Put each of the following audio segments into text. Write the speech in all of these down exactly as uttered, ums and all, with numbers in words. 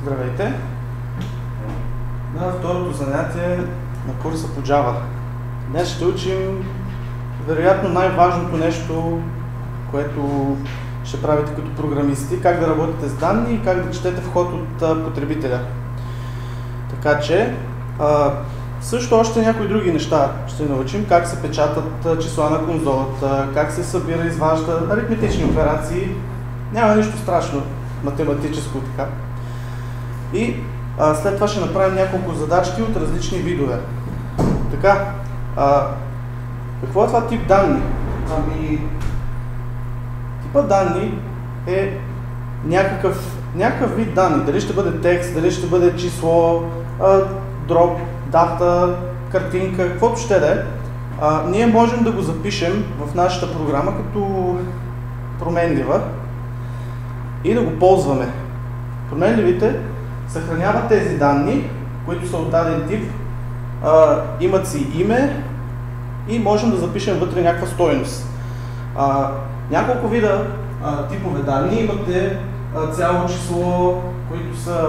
Здравейте! На второто занятие на курса по Java. Днес ще учим вероятно най-важното нещо, което ще правите като програмисти, как да работите с данни и как да четете вход от потребителя. Така че, а, също още някои други неща ще научим, как се печатат числа на конзолата, как се събира и изважда аритметични операции. Няма нищо страшно математическо така. И а, след това ще направим няколко задачки от различни видове. Така, а, какво е това тип данни? Ами, типа данни е някакъв, някакъв вид данни. Дали ще бъде текст, дали ще бъде число, а, дроп, дата, картинка, каквото ще да е. А, ние можем да го запишем в нашата програма като променлива и да го ползваме. Променливите съхраняват тези данни, които са от даден тип, а, имат си име и можем да запишем вътре някаква стойност. А, няколко вида а, типове данни. Имате а, цяло число, които са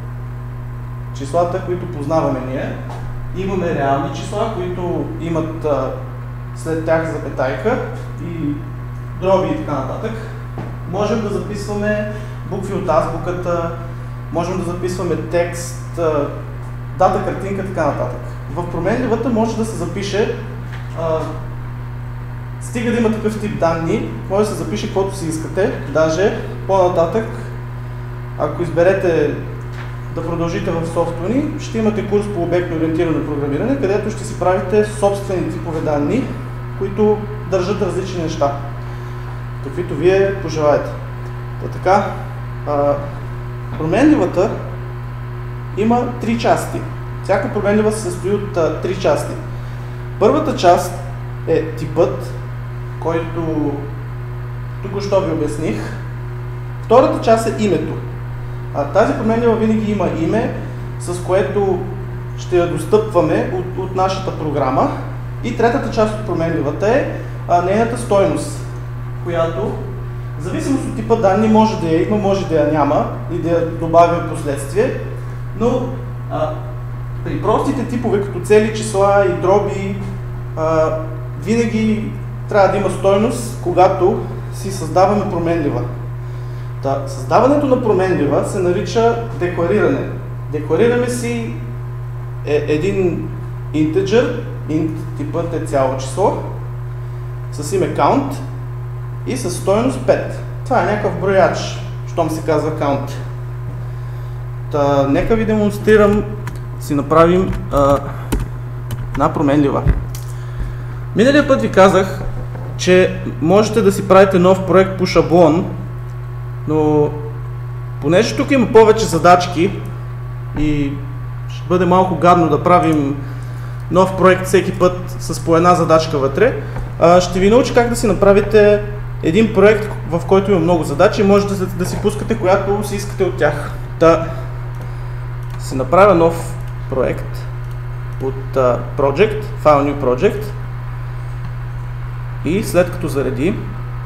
числата, които познаваме ние. Имаме реални числа, които имат а, след тях запетайка и дроби и така нататък. Можем да записваме букви от азбуката, можем да записваме текст, дата, картинка, така нататък. В променливата може да се запише, а, стига да има такъв тип данни, може да се запише каквото си искате. Даже по-нататък, ако изберете да продължите в софтуни, ще имате курс по обектно ориентирано програмиране, където ще си правите собствени типове данни, които държат различни неща, каквито вие пожелаете. Та така, а, променливата има три части. Всяка променлива се състои от а, три части. Първата част е типът, който току-що ви обясних. Втората част е името. А, тази променлива винаги има име, с което ще я достъпваме от, от нашата програма. И третата част от променливата е а, нейната стойност, която в зависимост от типа данни може да я има, може да я няма и да я добавим в последствие, но а, при простите типове, като цели числа и дроби, а, винаги трябва да има стойност, когато си създаваме променлива. Та, създаването на променлива се нарича деклариране. Декларираме си е, един integer, int типът е цяло число, с име count и със стойност пет. Това е някакъв брояч, щом се казва count. Та, нека ви демонстрирам, си направим а, една променлива. Миналия път ви казах, че можете да си правите нов проект по шаблон, но понеже тук има повече задачки и ще бъде малко гадно да правим нов проект всеки път с по една задачка вътре, а, ще ви науча как да си направите един проект, в който има много задачи и може да, да си пускате която си искате от тях. Та, си направя нов проект от uh, Project, File New Project и след като зареди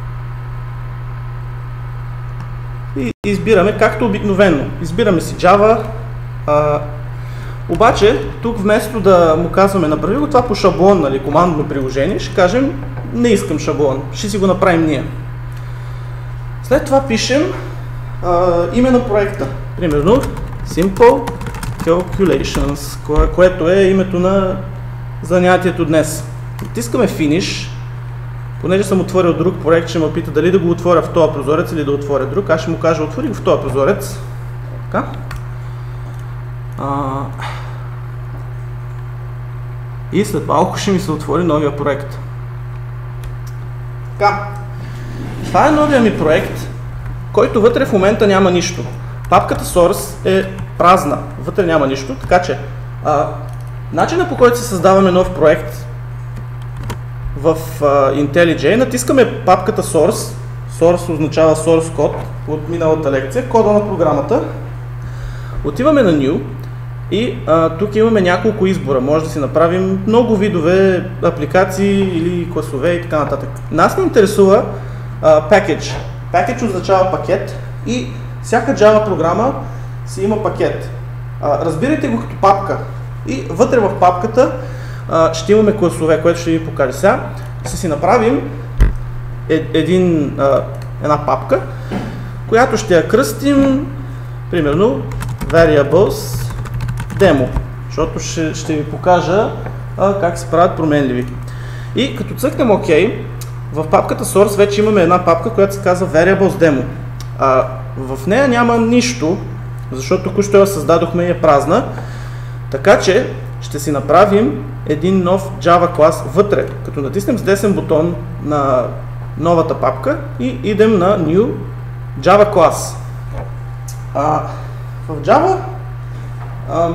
и избираме както обикновено. Избираме си Java, а, обаче тук вместо да му казваме направи го това по шаблон, нали, командно приложение, ще кажем не искам шаблон, ще си го направим ние. След това пишем а, име на проекта, примерно Simple Calculations, кое, което е името на занятието днес. Натискаме Finish, понеже съм отворил друг проект, ще ме пита дали да го отворя в този прозорец или да отворя друг. Аз ще му кажа отвори го в този прозорец. Така. А... И след малко ще ми се отвори новия проект. Така. Това е новия ми проект, който вътре в момента няма нищо. Папката Source е празна, вътре няма нищо, така че а, начинът, по който се създаваме нов проект в uh, IntelliJ, натискаме папката Source. Source означава Source код от миналата лекция, кода на програмата. Отиваме на New и uh, тук имаме няколко избора. Може да си направим много видове апликации или класове и така нататък. Нас ни интересува uh, Package. Package означава пакет и всяка Java програма си има пакет. А, разбирайте го като папка. И вътре в папката а, ще имаме класове, което ще ви покажа сега. Ще си направим е, един, а, една папка, която ще я кръстим, примерно, variables demo, защото ще, ще ви покажа а, как се правят променливи. И като цъкнем OK, в папката source вече имаме една папка, която се казва variables demo. А, в нея няма нищо, защото току-що я създадохме и е празна. Така че ще си направим един нов Java клас вътре, като натиснем с десен бутон на новата папка и идем на New Java клас. А, в Java а,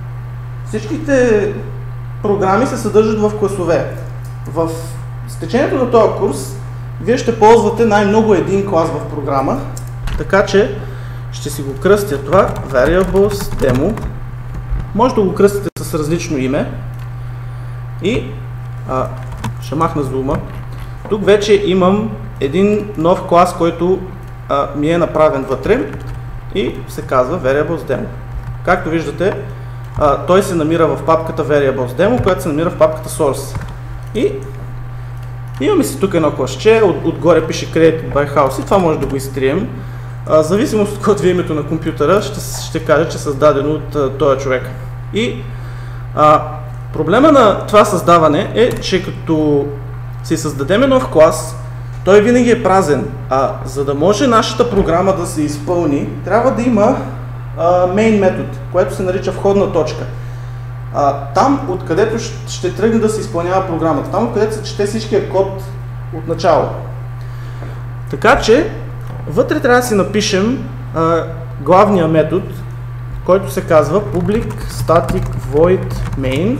всичките програми се съдържат в класове. В течението на този курс вие ще ползвате най-много един клас в програма, така че ще си го кръстя това variables demo. Може да го кръстите с различно име и а, ще махна зума. Тук вече имам един нов клас, който а, ми е направен вътре и се казва variables demo. Както виждате, а, той се намира в папката variables demo, която се намира в папката source. И имаме си тук едно класче, от, отгоре пише created by house и това може да го изтрием. В зависимост от код ви е името на компютъра, ще, ще кажа, че е създадено от а, този човек. И а, проблема на това създаване е, че като си създадем нов клас, той винаги е празен. А за да може нашата програма да се изпълни, трябва да има а, main метод, което се нарича входна точка. А, там, откъдето ще, ще тръгне да се изпълнява програмата, там, откъдето се чете всичкия код от начало. Така че, вътре трябва да си напишем а, главния метод, който се казва public static void main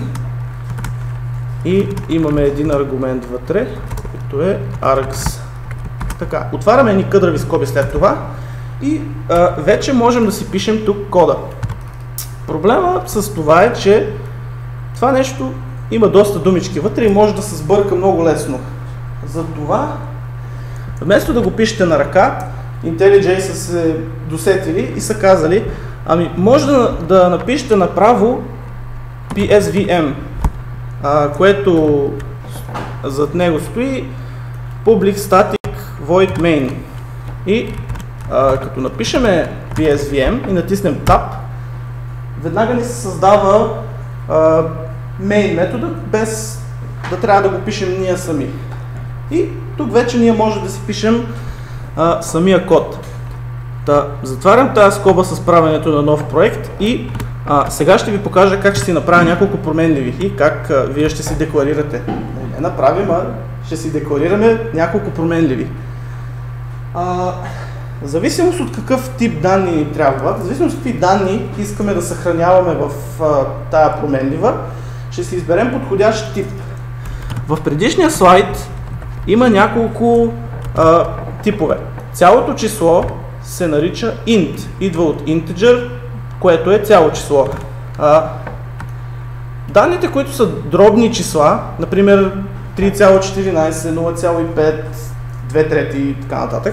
и имаме един аргумент вътре, който е args. Така, отваряме едни къдрави скоби след това и а, вече можем да си пишем тук кода. Проблема с това е, че това нещо има доста думички вътре и може да се сбърка много лесно. Затова, вместо да го пишете на ръка, IntelliJ са се досетили и са казали, ами може да, да напишете направо пи ес ви ем, а, което зад него стои public static void main. И а, като напишеме пи ес ви ем и натиснем Tab, веднага ни се създава а, main метода, без да трябва да го пишем ние сами. И тук вече ние може да си пишем а, самия код. Та, затварям тази скоба с правенето на нов проект и а, сега ще ви покажа как ще си направя няколко променливи и как а, вие ще си декларирате. Не направим, а ще си декларираме няколко променливи. А, в зависимост от какъв тип данни ни трябва, в зависимост от какви данни искаме да съхраняваме в а, тая променлива, ще си изберем подходящ тип. В предишния слайд има няколко а, типове. Цялото число се нарича int, идва от integer, което е цяло число. А, данните, които са дробни числа, например три цяло четиринайсет, нула цяло и пет, две трети и така нататък,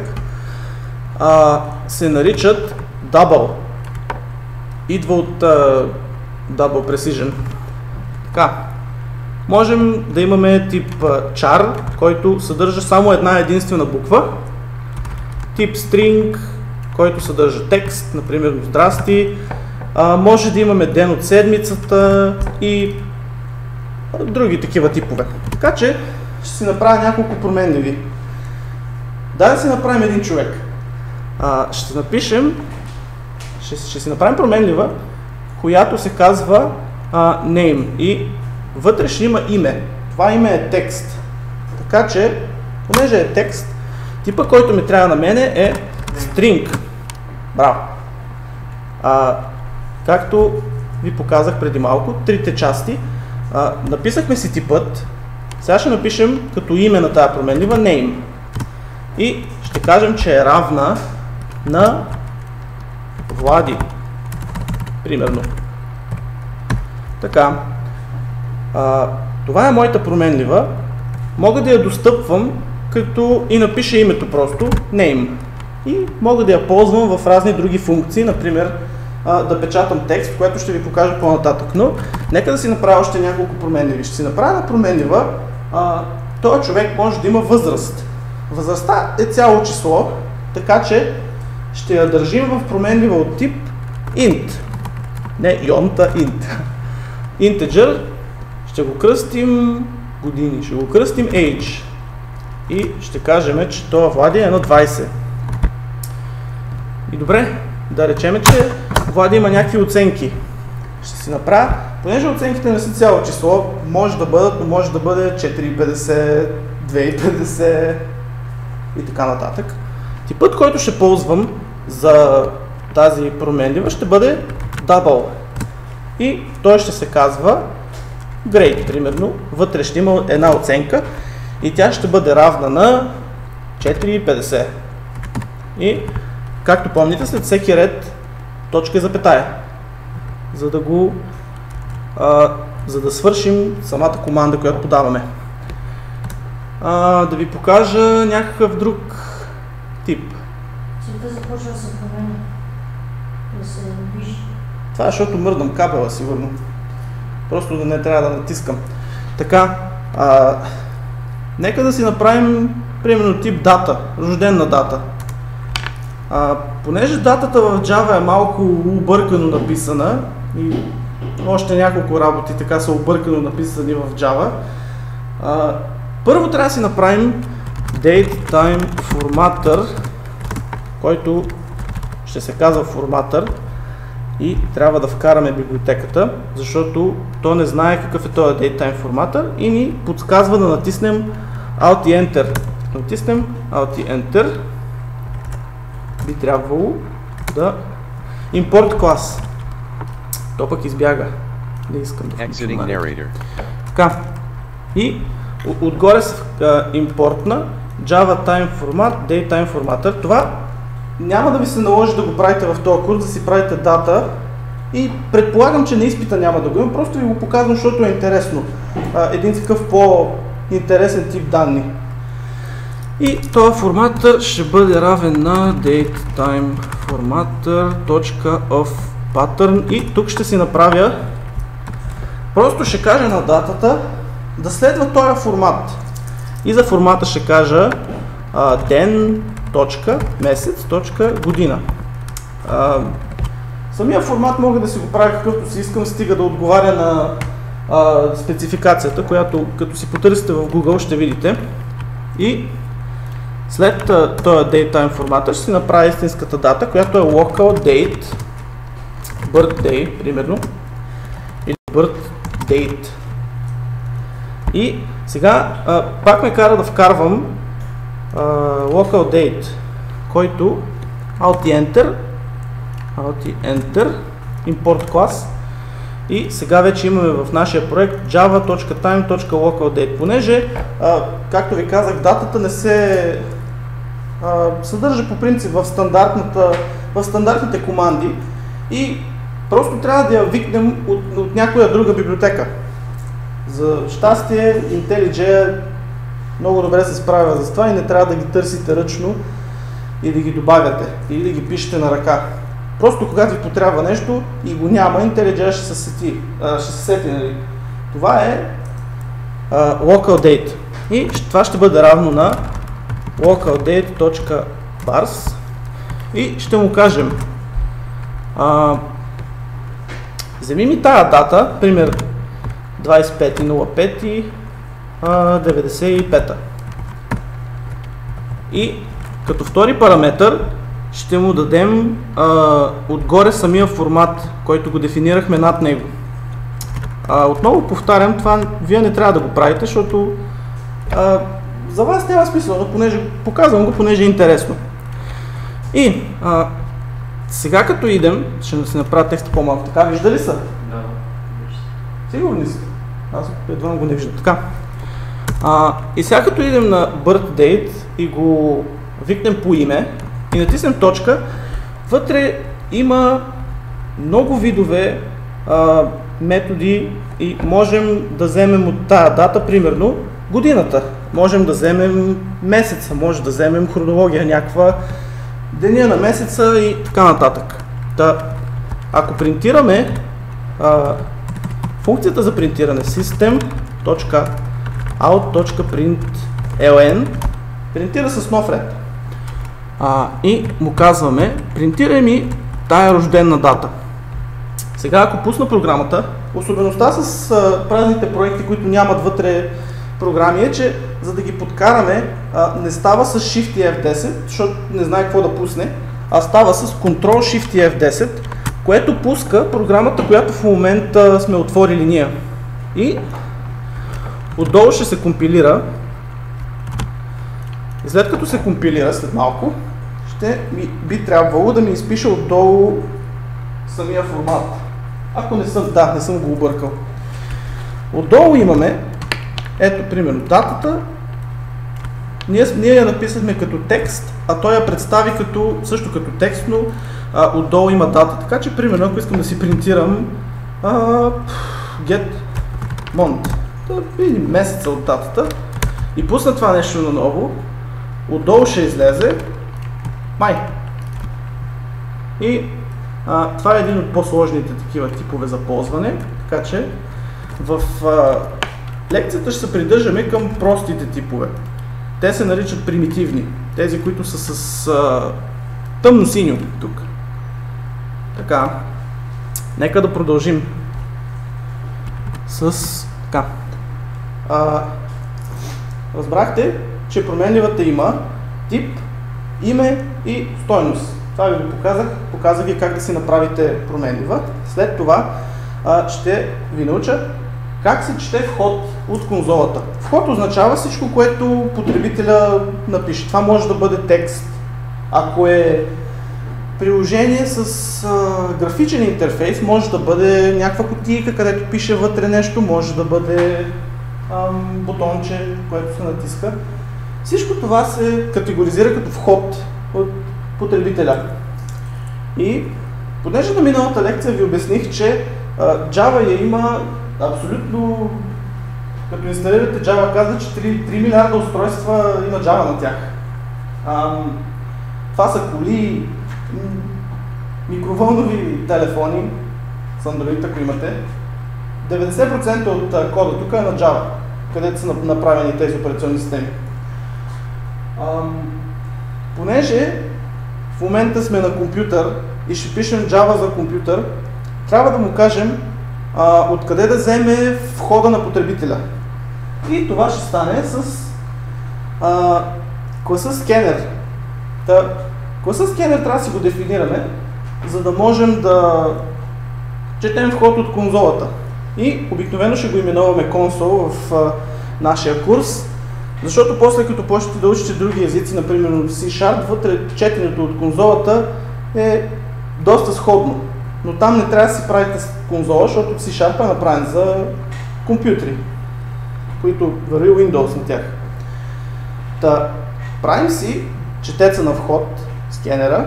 а, се наричат double. Идва от а, double precision. Така. Можем да имаме тип char, който съдържа само една единствена буква, тип string, който съдържа текст, например здрасти, а, може да имаме ден от седмицата и други такива типове. Така че ще си направя няколко променливи. Дай да си направим един човек. А, ще напишем, ще, ще си направим променлива, която се казва а, name и вътре ще има име. Това име е текст. Така че, понеже е текст, типа, който ми трябва на мене е string. Браво! А, както ви показах преди малко, трите части, а, написахме си типът, сега ще напишем като име на тази променлива name. И ще кажем, че е равна на Влади. Примерно. Така. А, това е моята променлива. Мога да я достъпвам, като и напиша името просто, name. И мога да я ползвам в разни други функции, например а, да печатам текст, което ще ви покажа по-нататък. Но нека да си направя още няколко променливи. Ще си направя на променлива, а, този човек може да има възраст. Възрастта е цяло число, така че ще я държим в променлива от тип int. Не йонта, int. Integer, ще го кръстим години, ще го кръстим age. И ще кажем, че това Влади е на двайсет. И добре, да речем, че Влади има някакви оценки. Ще си направя, понеже оценките не са цяло число, може да бъдат, но може да бъде четири цяло и петдесет, две цяло и петдесет и така нататък. Типът, който ще ползвам за тази променлива, ще бъде double. И той ще се казва grade, примерно. Вътре ще има една оценка и тя ще бъде равна на четири цяло и петдесет. И, както помните, след всеки ред точка и запетая, за да го а, за да свършим самата команда, която подаваме. А, да ви покажа някакъв друг тип. Цвета започва да се променя, да се движи. Това е, защото мърдам кабела, сигурно. Просто да не трябва да натискам. Така, а, нека да си направим, примерно, тип дата, рождена дата. А, понеже датата в Java е малко объркано написана и още няколко работи така са объркано написани в Java, а, първо трябва да си направим datetime formatter, който ще се казва formatter и трябва да вкараме библиотеката, защото то не знае какъв е този datetime formatter и ни подсказва да натиснем Alt и Enter. Натиснем Alt и Enter. Би трябвало да import клас. То пък избяга. Не искам да Exiting Така. И отгоре се импортна Java Time Format, Datetime Formatter. Това няма да ви се наложи да го правите в този курс, да си правите дата и предполагам, че на изпита няма да го имам, просто ви го показвам, защото е интересно. Един такъв по-интересен тип данни. И този форматър ще бъде равен на datetimeformatter.ofPattern и тук ще си направя, просто ще кажа на датата да следва този формат. И за формата ще кажа а, ден, точка, месец, точка, година. А, самия формат мога да си го правя какъвто си искам, стига да отговаря на а, спецификацията, която като си потърсите в Google ще видите. И след а, този datetime формата ще си направя истинската дата, която е local date, birthday, примерно, или birth date. И сега а, пак ме кара да вкарвам Uh, local date, който Alt и Enter, Alt и Enter, import клас и сега вече имаме в нашия проект java.time.localDate. Понеже, uh, както ви казах, датата не се uh, съдържа по принцип в, стандартната, в стандартните команди и просто трябва да я викнем от, от някоя друга библиотека. За щастие IntelliJ много добре се справя за това и не трябва да ги търсите ръчно и да ги добавяте или да ги пишете на ръка. Просто когато ви потрябва нещо и го няма, IntelliJ ще се сети. А, ще се сети, нали? Това е а, local date. И това ще бъде равно на localdate.parse и ще му кажем а, вземи ми тая дата, пример двайсет и пети пети деветдесет и пета. И като втори параметър ще му дадем а, отгоре самия формат, който го дефинирахме над него. А, отново повтарям, това вие не трябва да го правите, защото а, за вас няма смисъл, но понеже, показвам го, понеже е интересно. И а, сега като идем, ще се направя текста по-малко. Така, вижда ли са? Да. Сигурни са? Аз едва го не виждам. Така. А, и сега като идем на birth date и го викнем по име и натиснем точка, вътре има много видове а, методи и можем да вземем от тая дата, примерно годината. Можем да вземем месеца, може да вземем хронология някаква, деня на месеца и така нататък. Та, ако принтираме а, функцията за принтиране system.out.println принтира с нов ред. А, и му казваме, принтирай ми тая рождена дата. Сега ако пусна програмата, особеността с а, празните проекти, които нямат вътре програми е, че за да ги подкараме, а, не става с Shift и F десет, защото не знае какво да пусне, а става с Ctrl-Shift и F десет, което пуска програмата, която в момента сме отворили ние. И отдолу ще се компилира. И след като се компилира след малко, ще ми, би трябвало да ми изпише отдолу самия формат. Ако не съм, да, не съм го объркал. Отдолу имаме, ето примерно датата, ние, ние я написахме като текст, а той я представи като, също като текст, но а, отдолу има дата. Така че примерно, ако искам да си принтирам а, get month, да видим месеца от датата и пусна това нещо наново, отдолу ще излезе май. И а, това е един от по-сложните такива типове за ползване, така че в а, лекцията ще се придържаме към простите типове. Те се наричат примитивни, тези, които са с а, тъмно синьо тук. Така, нека да продължим с така. А, разбрахте, че променливата има тип, име и стойност. Това ви го показах. Показах ви как да си направите променлива. След това а, ще ви науча как се чете вход от конзолата. Вход означава всичко, което потребителя напише. Това може да бъде текст. Ако е приложение с а, графичен интерфейс, може да бъде някаква кутийка, където пише вътре нещо, може да бъде ам, бутонче, което се натиска. Всичко това се категоризира като вход от потребителя. И понеже на миналата лекция ви обясних, че а, Java я има абсолютно, като инсталирате Java, казва, че три милиарда устройства има Java на тях. А, това са коли, микровълнови телефони, с Android, ако имате. деветдесет процента от кода тук е на Java, където са направени тези операционни системи. А, понеже в момента сме на компютър и ще пишем Java за компютър, трябва да му кажем а, откъде да вземе входа на потребителя. И това ще стане с а, класа скенер. Та, класа скенер трябва да си го дефинираме, за да можем да четем вход от конзолата. И обикновено ще го именуваме консол в а, нашия курс, защото после като почнете да учите други езици, например C-Sharp, вътре четенето от конзолата е доста сходно. Но там не трябва да си правите конзола, защото C-Sharp е направен за компютри, които върви Windows на тях. Та, правим си четеца на вход, скенера,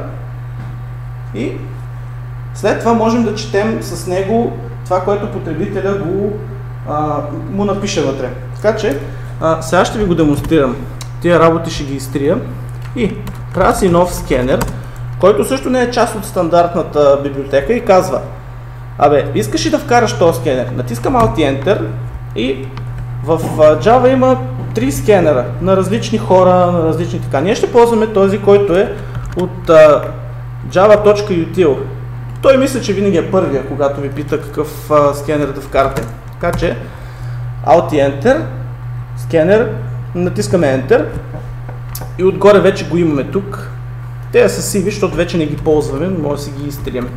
и след това можем да четем с него това, което потребителя го, а, му напише вътре. Така че, а, сега ще ви го демонстрирам. Тия работи ще ги изтрия и правя си нов скенер, който също не е част от стандартната библиотека и казва: абе, искаш ли да вкараш този скенер? Натискам Alt и Enter и в Java има три скенера на различни хора, на различни така. Ние ще ползваме този, който е от uh, java.util. Той мисля, че винаги е първия, когато ви пита какъв uh, скенер да вкарате. Така че Alt и Enter, скенер, натискаме Enter и отгоре вече го имаме тук. Те са сиви, защото вече не ги ползваме, но може да си ги изтрием.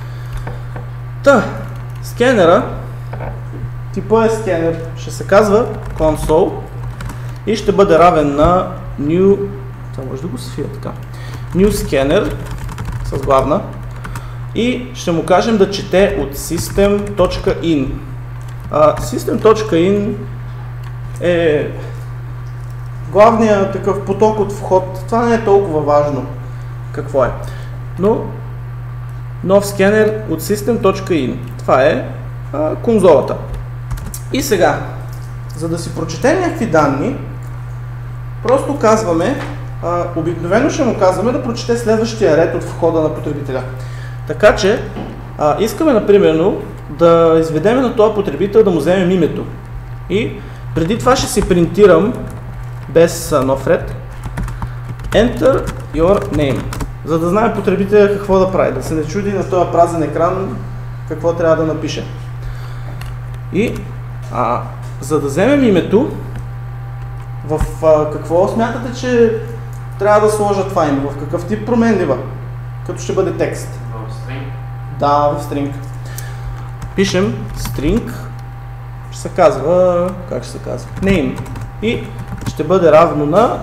Та, скенера, типа е скенер, ще се казва console и ще бъде равен на new, това може да го свия така, new scanner с главна и ще му кажем да чете от system.in. Uh, system.in е главният такъв поток от вход. Това не е толкова важно какво е, но нов скенер от system.in. Това е а, конзолата. И сега, за да си прочетем някакви данни, просто казваме, а, обикновено ще му казваме да прочете следващия ред от входа на потребителя. Така че, А, искаме, например, да изведем на този потребител да му вземем името. И преди това ще си принтирам без а, нов ред Enter your name, за да знае потребителя какво да прави, да се не чуди на този празен екран какво трябва да напише. И а, за да вземем името, в а, какво смятате, че трябва да сложа това име? В какъв тип променлива? Като ще бъде текст. В string? Да, в string. Пишем string, ще се казва, как ще се казва? Name. И ще бъде равно на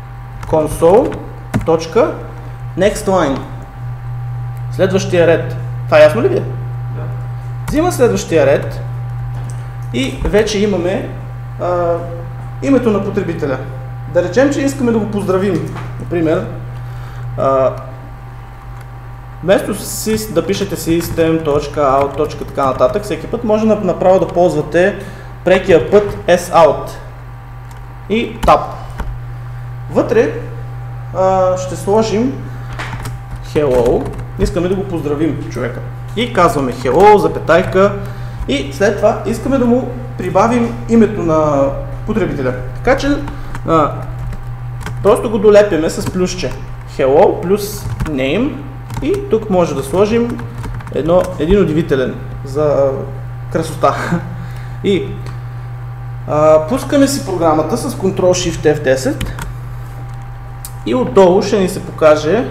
console.nextLine. Следващия ред. Това ясно ли ви е? Да. Взима следващия ред и вече имаме а, името на потребителя. Да речем, че искаме да го поздравим. Например, а, вместо си, да пишете system.out. така нататък, всеки път може направо да ползвате прекия път sout и tab. Вътре а, ще сложим hello, искаме да го поздравим човека. И казваме hello, запетайка, и след това искаме да му прибавим името на потребителя. Така че а, просто го долепяме с плюсче. Hello плюс name и тук може да сложим едно, един удивителен за красота. И а, пускаме си програмата с Ctrl-Shift F десет и отдолу ще ни се покаже,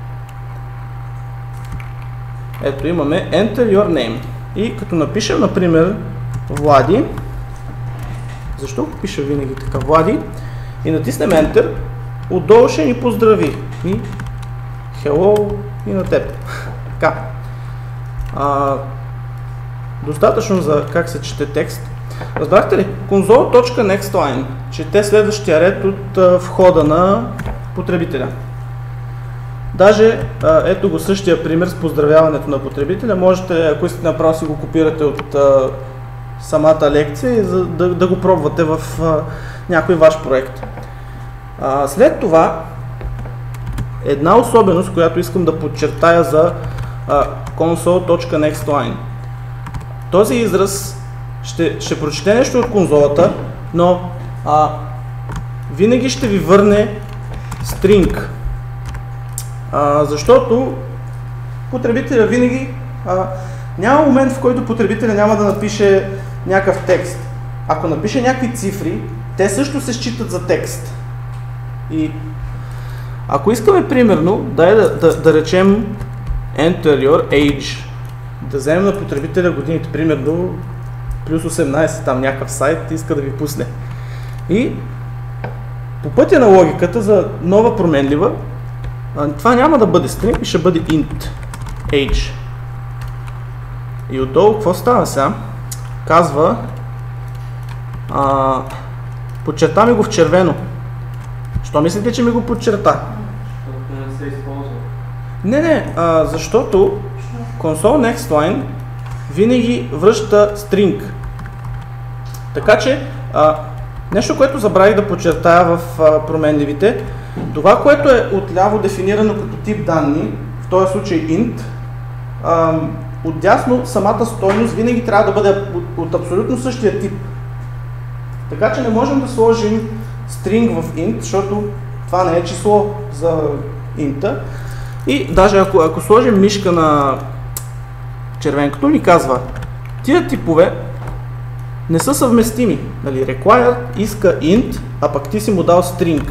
ето имаме Enter your name. И като напишем, например, Влади, защо пиша винаги така Влади, и натиснем Enter, отдолу ще ни поздрави. И hello и на теб. Така. А, достатъчно за как се чете текст. Разбрахте ли? console.nextLine чете следващия ред от а, входа на потребителя. Даже, а, ето го същия пример с поздравяването на потребителя. Можете, ако искате направо си го копирате от а, самата лекция и за, да, да го пробвате в а, някой ваш проект. А, след това, една особеност, която искам да подчертая за а, console.nextLine. Този израз ще, ще прочете нещо от конзолата, но а, винаги ще ви върне string. А, защото потребителя винаги а, няма момент, в който потребителя няма да напише някакъв текст. Ако напише някакви цифри, те също се считат за текст. И ако искаме примерно да, да, да, да речем Enter your age, да вземем на потребителя годините, примерно плюс осемнайсет, там някакъв сайт иска да ви пусне. И по пътя на логиката за нова променлива, това няма да бъде string, ще бъде int age. И отдолу какво става сега? Казва, а, подчерта ми го в червено. Що мислите, че ми го подчерта? Защото не се използва. Не, не, а, защото console.nextLine винаги връща string. Така че, а, нещо, което забравих да подчертая в а, променливите, това, което е отляво дефинирано като тип данни, в този случай int, а, отдясно самата стойност винаги трябва да бъде от, от абсолютно същия тип. Така че не можем да сложим string в int, защото това не е число за int. И даже ако, ако сложим мишка на червенкото, ни казва, тия типове не са съвместими. Нали? Required иска int, а пък ти си му дал string.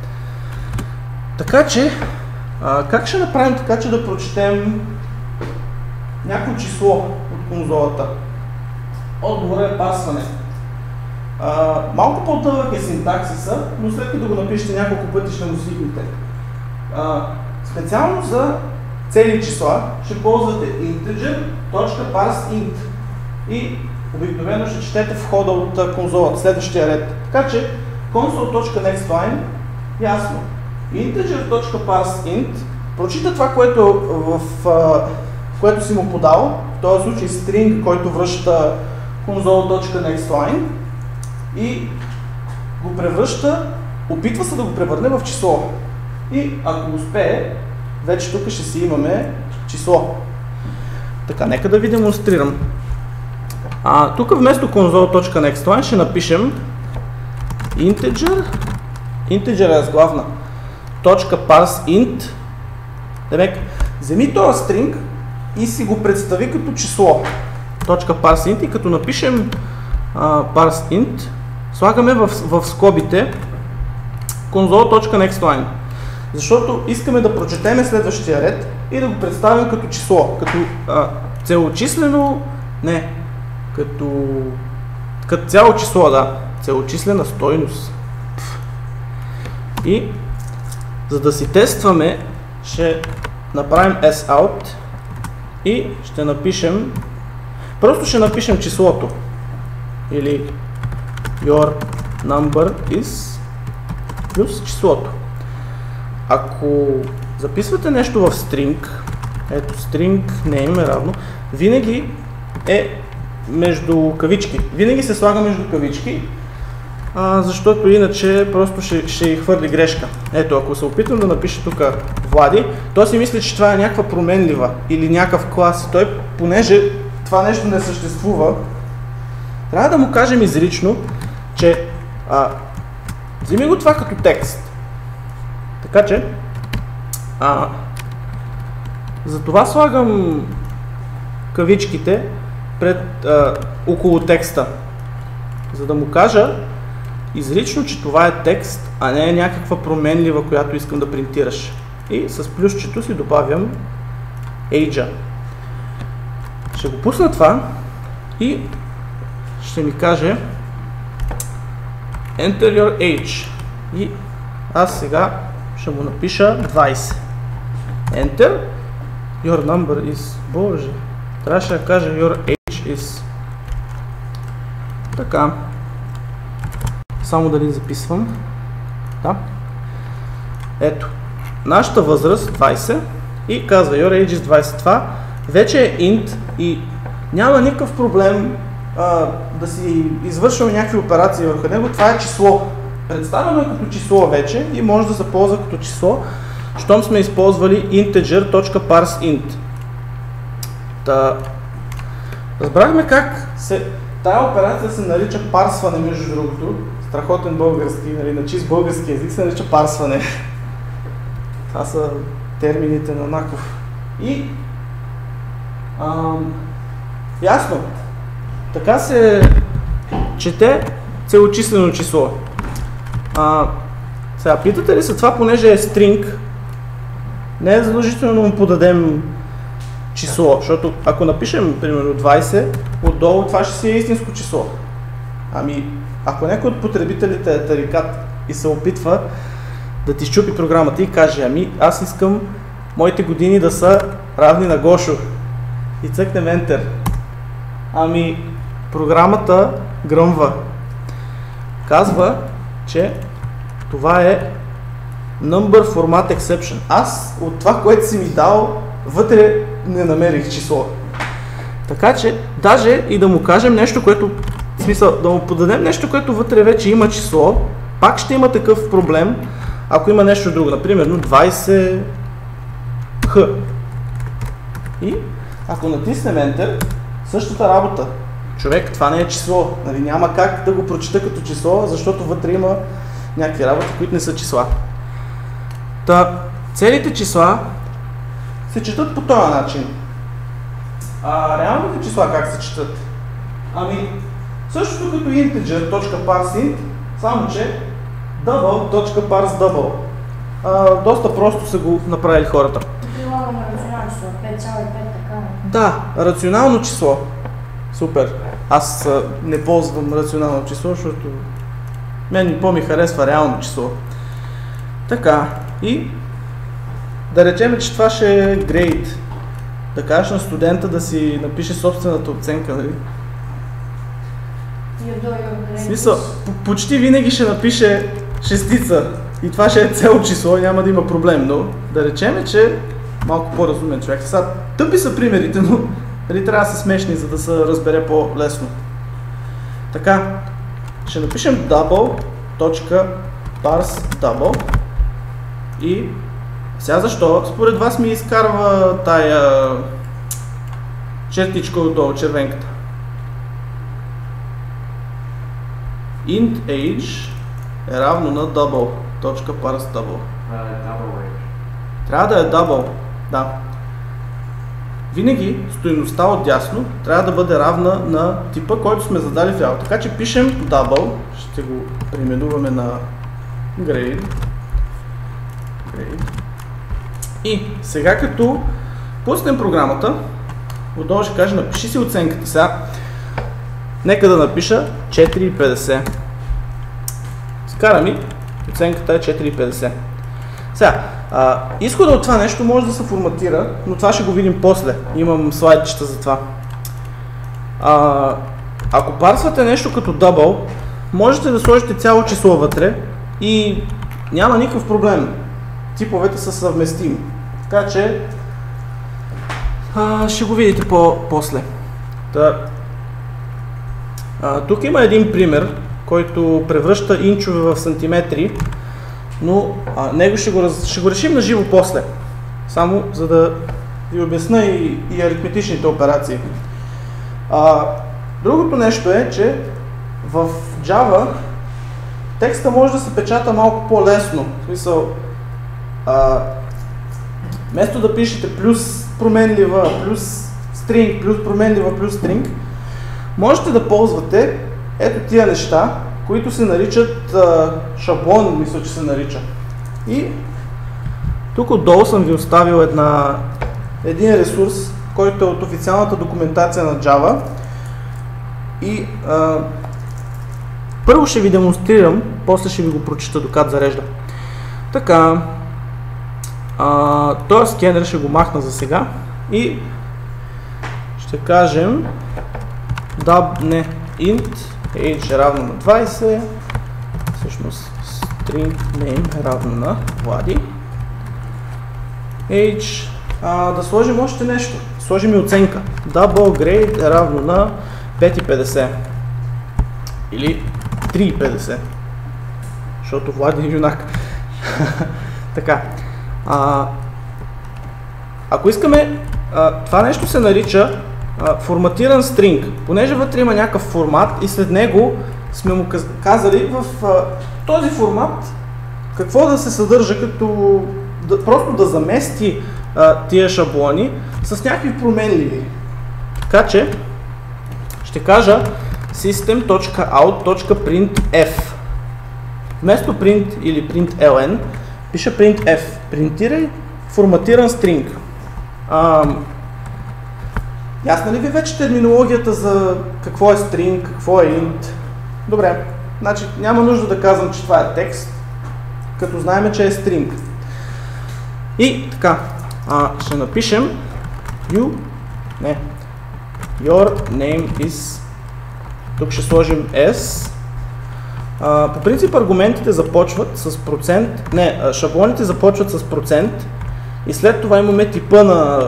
Така че, а, как ще направим така, че да прочетем някакво число от конзолата? Отговорът е пасване. А, малко по-дълъг е синтаксиса, но след като го напишете няколко пъти ще му свикнете. А, специално за цели числа ще ползвате integer.parseInt и обикновено ще четете входа от конзолата, следващия ред. Така че console.nextLine, ясно, integer.parseInt прочита това, което, в, в, което си му подал, в този случай string, който връща console.nextLine и го превръща, опитва се да го превърне в число. И ако успее, вече тук ще си имаме число. Така, нека да ви демонстрирам. А, тук вместо console.nextLine ще напишем integer, integer е с главна, .parseInt. Демек, вземи този стринг и си го представи като число. .parseInt и като напишем uh, parseInt, слагаме в, в скобите console.nextLine. Защото искаме да прочетеме следващия ред и да го представим като число, като а, целочислено, не, като, като цяло число, да, целочислена стойност. И за да си тестваме, ще направим sout и ще напишем, просто ще напишем числото или your number is плюс числото. Ако записвате нещо в string, ето string name е равно, винаги е между кавички. Винаги се слага между кавички, а, защото иначе просто ще, ще хвърли грешка. Ето, ако се опитам да напиша тук Влади, той си мисли, че това е някаква променлива или някакъв клас. Той, понеже това нещо не съществува, трябва да му кажем изрично, че а, вземи го това като текст. Така че, а, за това слагам кавичките пред, а, около текста, за да му кажа изрично, че това е текст, а не е някаква променлива, която искам да принтираш. И с плюсчето си добавям age. Ще го пусна това и ще ми каже Enter your age. И аз сега ще му напиша двайсет. Enter. Your number is... Боже. Трябваше да кажа your age is... Така. Само дали записвам. Да. Ето. Нашата възраст двайсет и казва your age is двайсет. Това вече е int и няма никакъв проблем а, да си извършваме някакви операции върху него. Това е число. Представено е като число вече и може да се ползва като число, щом сме използвали integer.parseInt. Та, разбрахме как се, тая операция се нарича парсване, между другото. Страхотен български, нали, на чист български език се нарича парсване. Това са термините на Наков. И ам, ясно, така се чете целочислено число. А, сега, питате ли се това, понеже е string, не е задължително да му подадем число, защото ако напишем, примерно, двайсет, отдолу това ще си е истинско число. Ами, ако някой от потребителите е тарикат и се опитва да ти щупи програмата и каже, ами, аз искам моите години да са равни на Гошо и цъкнем Enter. Ами, програмата гръмва. Казва, че това е Number Format Exception. Аз от това, което си ми дал, вътре не намерих число. Така че, даже и да му кажем нещо, което, в смисъл, да му подадем нещо, което вътре вече има число, пак ще има такъв проблем, ако има нещо друго. Например, двайсет х. И ако натиснем Enter, същата работа. Човек, това не е число. Нали, няма как да го прочита като число, защото вътре има някакви работи, които не са числа. Та, целите числа се четат по този начин. А реалните числа как се четат? Ами, същото като integer.parseInt, само че double.parseDouble. А, доста просто са го направили хората. Прилагаме рационално число, пет цяло и пет, така. Да, рационално число. Супер. Аз а, не ползвам рационално число, защото мен по-ми харесва реално число. Така, и да речем, че това ще е grade. Да кажеш на студента да си напише собствената оценка, нали? В смисъл, почти винаги ще напише шестица и това ще е цяло число и няма да има проблем, но да речем, че малко по-разумен човек. Сега, тъпи са примерите, но нали, трябва да са смешни, за да се разбере по-лесно. Така, ще напишем double.parseDouble и сега защо? Според вас ми изкарва тая чертичка отдолу, червенката. Int age е равно на double, точка parse double. Uh, double age. Трябва да е double, да. Винаги стойността отдясно трябва да бъде равна на типа, който сме задали в Java. Така че пишем double, ще го преименуваме на grade. grade. И сега като пуснем програмата, отдолу ще каже напиши си оценката. Сега нека да напиша четири цяло и петдесет. Скара ми, оценката е четири цяло и петдесет. Сега, а, изхода от това нещо може да се форматира, но това ще го видим после. Имам слайдчета за това. А, ако парсвате нещо като double, можете да сложите цяло число вътре и няма никакъв проблем. Типовете са съвместими. Така че а, ще го видите по-после. Та, а, тук има един пример, който превръща инчове в сантиметри, но а, него ще го, раз... ще го решим на живо после. Само за да ви обясна и, и аритметичните операции. А, другото нещо е, че в Java текста може да се печата малко по-лесно. В смисъл, а, вместо да пишете плюс променлива, плюс string, плюс променлива, плюс string, можете да ползвате ето тия неща, които се наричат а, шаблон, мисля, че се нарича. И тук отдолу съм ви оставил една, един ресурс, който е от официалната документация на Java. И а, първо ще ви демонстрирам, после ще ви го прочита докато зарежда. Така, а, този скенер ще го махна за сега и ще кажем да, не, int age е равно на двайсет, всъщност string name е равно на Влади. Age, а, да сложим още нещо, сложим и оценка. Double grade е равно на пет цяло и петдесет или три цяло и петдесет, защото Влади е юнак. Така, а, ако искаме, а, това нещо се нарича а, форматиран стринг, понеже вътре има някакъв формат и след него сме му казали в а, този формат какво да се съдържа, като да, просто да замести а, тия шаблони с някакви променливи. Така че ще кажа system.out.printf. Вместо print или println пиша printf. Принтирай форматиран стринг. А, ясна ли ви вече терминологията за какво е string, какво е int? Добре, значи няма нужда да казвам, че това е текст, като знаем, че е string. И така, а, ще напишем you, не, your name is, тук ще сложим s. А, по принцип аргументите започват с процент, не, шаблоните започват с процент и след това имаме типа на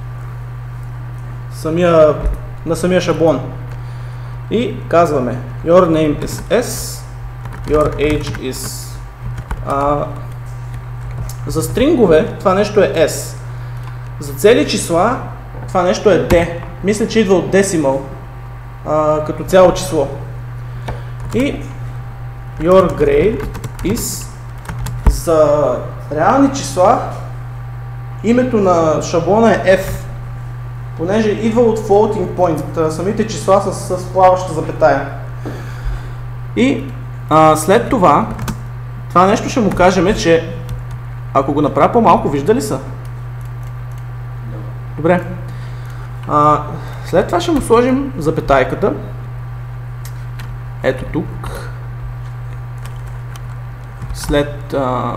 самия, на самия шаблон. И казваме your name is s, your age is... А, за стрингове това нещо е s. За цели числа това нещо е d. Мисля, че идва от decimal а, като цяло число. И your grade is за реални числа името на шаблона е f, понеже идва от floating point, самите числа с, с плаваща запетая. И а, след това, това нещо ще му кажем, че ако го направя по-малко, вижда ли са? Добре. А, след това ще му сложим запетайката. Ето тук. След, а,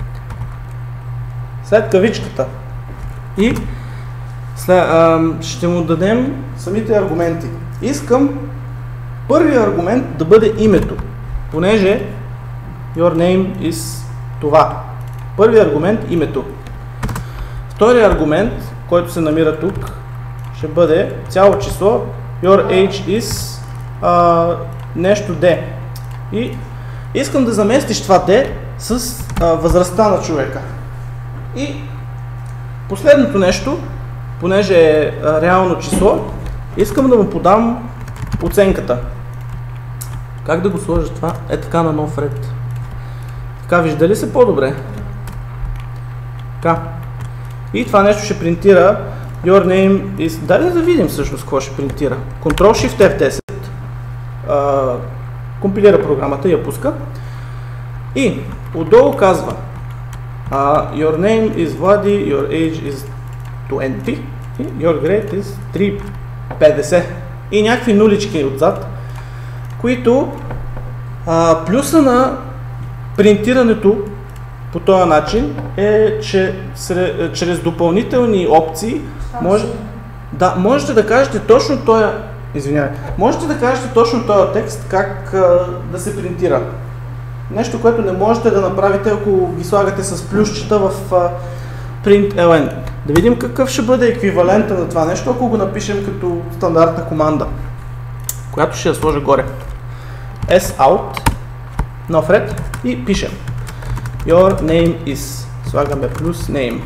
след кавичката. И след, а, ще му дадем самите аргументи. Искам първият аргумент да бъде името, понеже your name is това. Първият аргумент – името. Вторият аргумент, който се намира тук, ще бъде цяло число your age is а, нещо d. И искам да заместиш това d с а, възрастта на човека. И последното нещо понеже е а, реално число, искам да му подам оценката. Как да го сложа това? Е така на нов ред. Така, вижда ли се по-добре? Така. И това нещо ще принтира your name is... Дай да видим всъщност какво ще принтира. Ctrl-Shift F десет. А, компилира програмата и я пуска. И отдолу казва uh, your name is Vladi, your age is twenty, your grade is три петдесет и някакви нулички отзад, които uh, плюса на принтирането по този начин е, че сред, чрез допълнителни опции може, да, можете да кажете точно този, извинявай, можете да кажете точно този текст как uh, да се принтира. Нещо, което не можете да направите, ако ги слагате с плюсчета в uh, println. Да видим какъв ще бъде еквивалента на това нещо, ако го напишем като стандартна команда, която ще я сложа горе. sout, нов ред и пишем your name is, слагаме плюс name,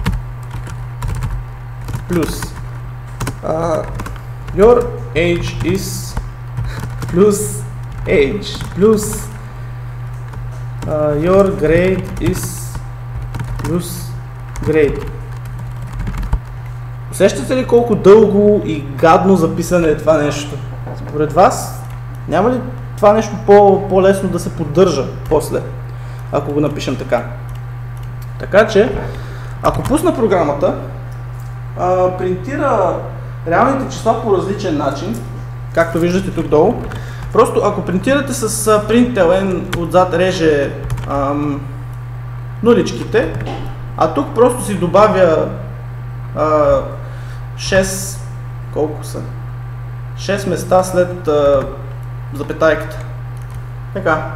плюс uh, your age is, плюс age, плюс Uh, your grade is плюс grade. Усещате ли колко дълго и гадно записане е това нещо? Според вас, няма ли това нещо по, по-лесно да се поддържа после, ако го напишем така? Така че, ако пусна програмата, а, принтира реалните числа по различен начин, както виждате тук долу. Просто ако принтирате с println, отзад реже ам, нуличките, а тук просто си добавя а, шест, колко са? шест места след а, запетайката. Така.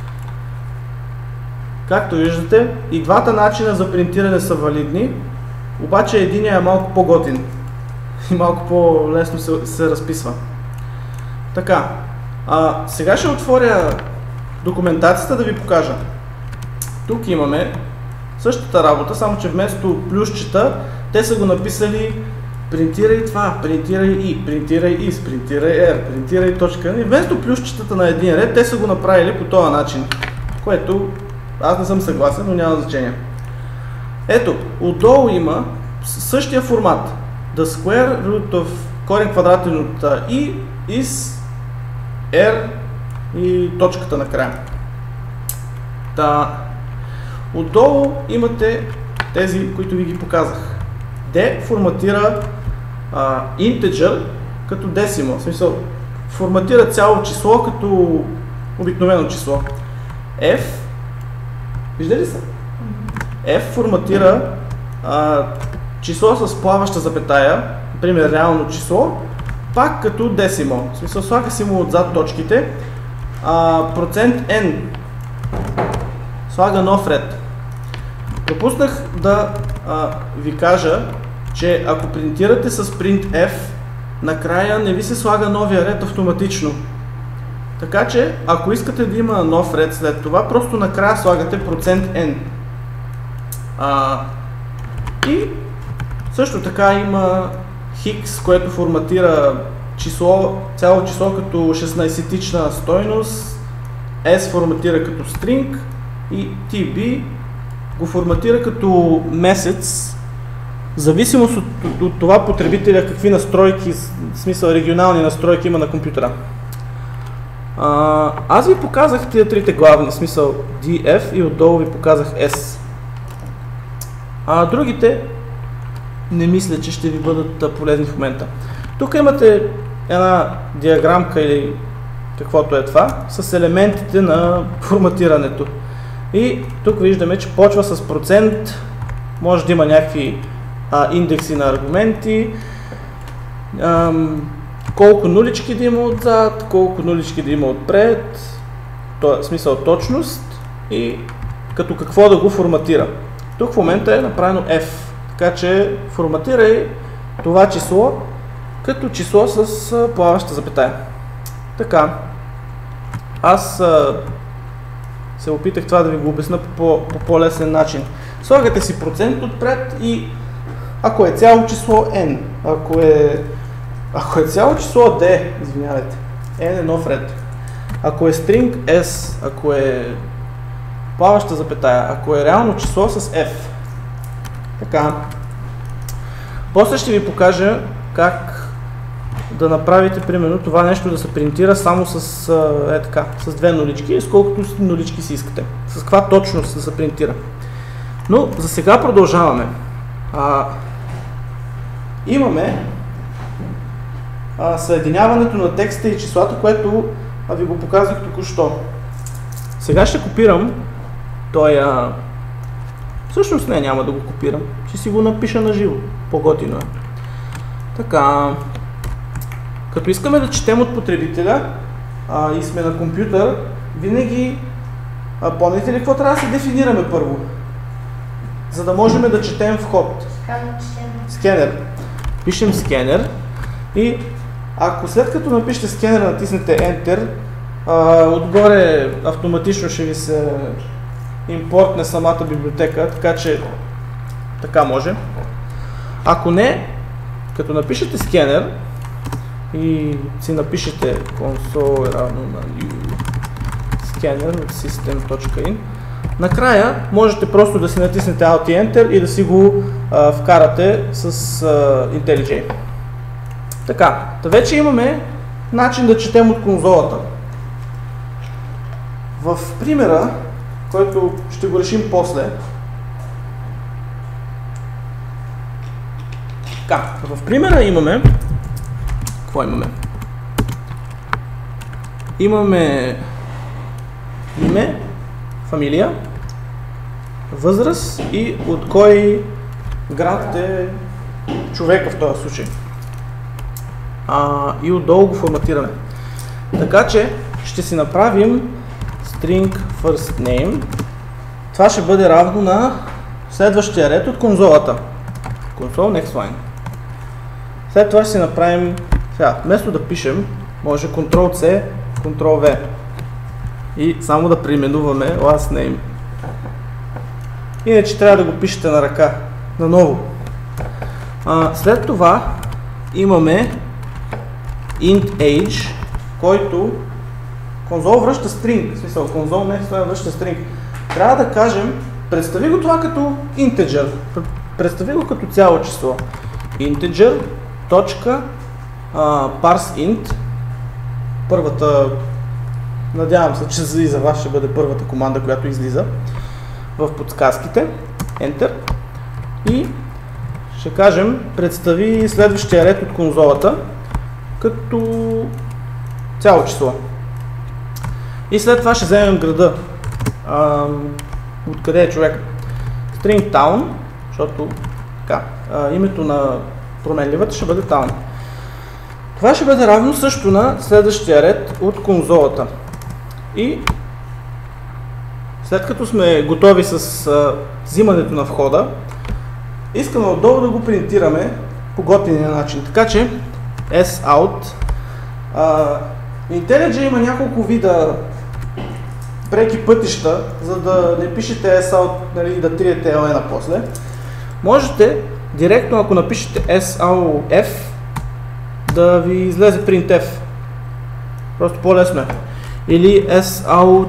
Както виждате, и двата начина за принтиране са валидни, обаче единия е малко по-готин и малко по-лесно се, се разписва. Така. А, сега ще отворя документацията да ви покажа. Тук имаме същата работа, само че вместо плюсчета, те са го написали принтирай това, принтирай и, принтирай is, принтирай r, принтирай точка. И вместо плюсчетата на един ред, те са го направили по този начин, което аз не съм съгласен, но няма значение. Ето, отдолу има същия формат. The square root of корен квадратен от i is R и точката накрая. Та, отдолу имате тези, които ви ги показах. D форматира а, integer като decimal, в смисъл форматира цяло число като обикновено число. F, виждате ли са? F форматира а, число с плаваща запетая, например реално число, пак като decimal, в смисъл слага си му отзад точките, а, процент n слага нов ред. Пропуснах да а, ви кажа, че ако принтирате с printf, накрая не ви се слага новия ред автоматично. Така че, ако искате да има нов ред след това, просто накрая слагате процент n. А, и също така има Хикс, което форматира число, цяло число като шестнайсетична стойност, S форматира като string и ти би го форматира като месец, в зависимост от, от, от това потребителя какви настройки, в смисъл регионални настройки има на компютъра. А, аз ви показах тия трите главни, в смисъл ди еф и отдолу ви показах S. А другите не мисля, че ще ви бъдат полезни в момента. Тук имате една диаграмка или каквото е това, с елементите на форматирането. И тук виждаме, че почва с процент, може да има някакви а, индекси на аргументи, ам, колко нулички да има отзад, колко нулички да има отпред, то, в смисъл точност и като какво да го форматира. Тук в момента е направено F, така че форматирай това число като число с а, плаваща запетая. Така, аз а, се опитах това да ви го обясня по по-лесен начин. Слагате си процент отпред и ако е цяло число n, ако е, ако е цяло число d, извинявайте, n е нов ред, ако е string s, ако е плаваща запетая, ако е реално число с f. Така. После ще ви покажа как да направите примерно това нещо да се принтира само с, е така, с две нулички, с колкото нулички си искате. С каква точност да се принтира. Но за сега продължаваме. А, имаме а, съединяването на текста и числата, което а, ви го показах току-що. Сега ще копирам той. А... Всъщност не, няма да го копирам. Ще си го напиша на живо. По-готино е. Така. Като искаме да четем от потребителя а, и сме на компютър, винаги а, помните ли какво трябва да се дефинираме първо? За да можем да четем вход. Скенер. Пишем скенер и ако след като напишете скенер, натиснете Enter, а, отгоре автоматично ще ви се импортне самата библиотека, така че така може. Ако не, като напишете скенер и си напишете console равно на new scanner от system.in, накрая можете просто да си натиснете Alt и Enter и да си го а, вкарате с а, IntelliJ. Така, та вече имаме начин да четем от конзолата. В примера, който ще го решим после, така, в примера имаме, какво имаме? Имаме име, фамилия, възраст и от кой град е човека в този случай. А, и отдолу го форматираме. Така че ще си направим string first name. Това ще бъде равно на следващия ред от конзолата. Console next line. След това ще си направим, сега, вместо да пишем, може Ctrl-C, Ctrl-V и само да преименуваме last name. Иначе трябва да го пишете на ръка, наново. А, след това имаме int age, който конзол връща string, в смисъл конзол не това връща string. Трябва да кажем, представи го това като integer, представи го като цяло число. Integer, точка, uh, parseInt, първата, надявам се, че и за вас ще бъде първата команда, която излиза в подсказките, Enter, и ще кажем, представи следващия ред от конзолата като цяло число. И след това ще вземем града. А, откъде е човек? String town, защото така, а, името на променливата ще бъде town. Това ще бъде равно също на следващия ред от конзолата. И след като сме готови с а, взимането на входа, искаме отдолу да го принтираме по готиния начин. Така че sout. Uh, IntelliJ има няколко вида преки пътища, за да не пишете sout, нали, да триете len после. Можете директно, ако напишете sof, да ви излезе printf. Просто по-лесно е. Или sout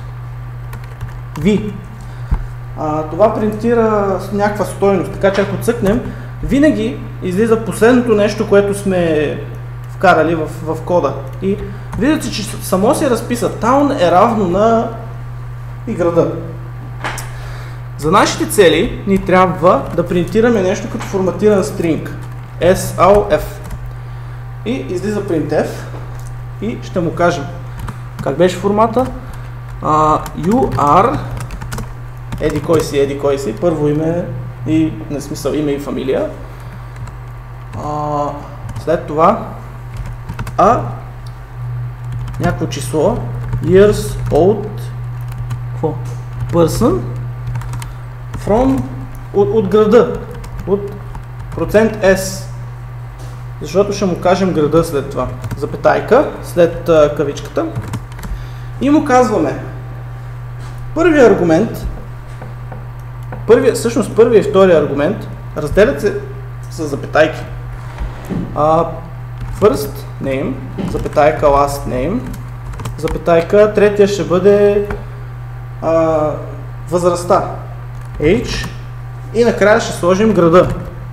v. А, това принтира с някаква стойност, така че ако цъкнем, винаги излиза последното нещо, което сме вкарали в, в кода. И виждате, че само се разписа town е равно на и града. За нашите цели ни трябва да принтираме нещо като форматиран string sof. И излиза printf и ще му кажем как беше формата. Uh, you are еди кой си, еди кой си, първо име и, на смисъл, име и фамилия. Uh, след това а някакво число, years old, какво? Person, from, от, от града, от процент S, защото ще му кажем града след това, запетайка, след uh, кавичката, и му казваме първият аргумент, първия, всъщност първият и втория аргумент разделят се с запетайки. Uh, first name, запетайка last name, запетайка, третия ще бъде uh, възрастта, age, и накрая ще сложим града.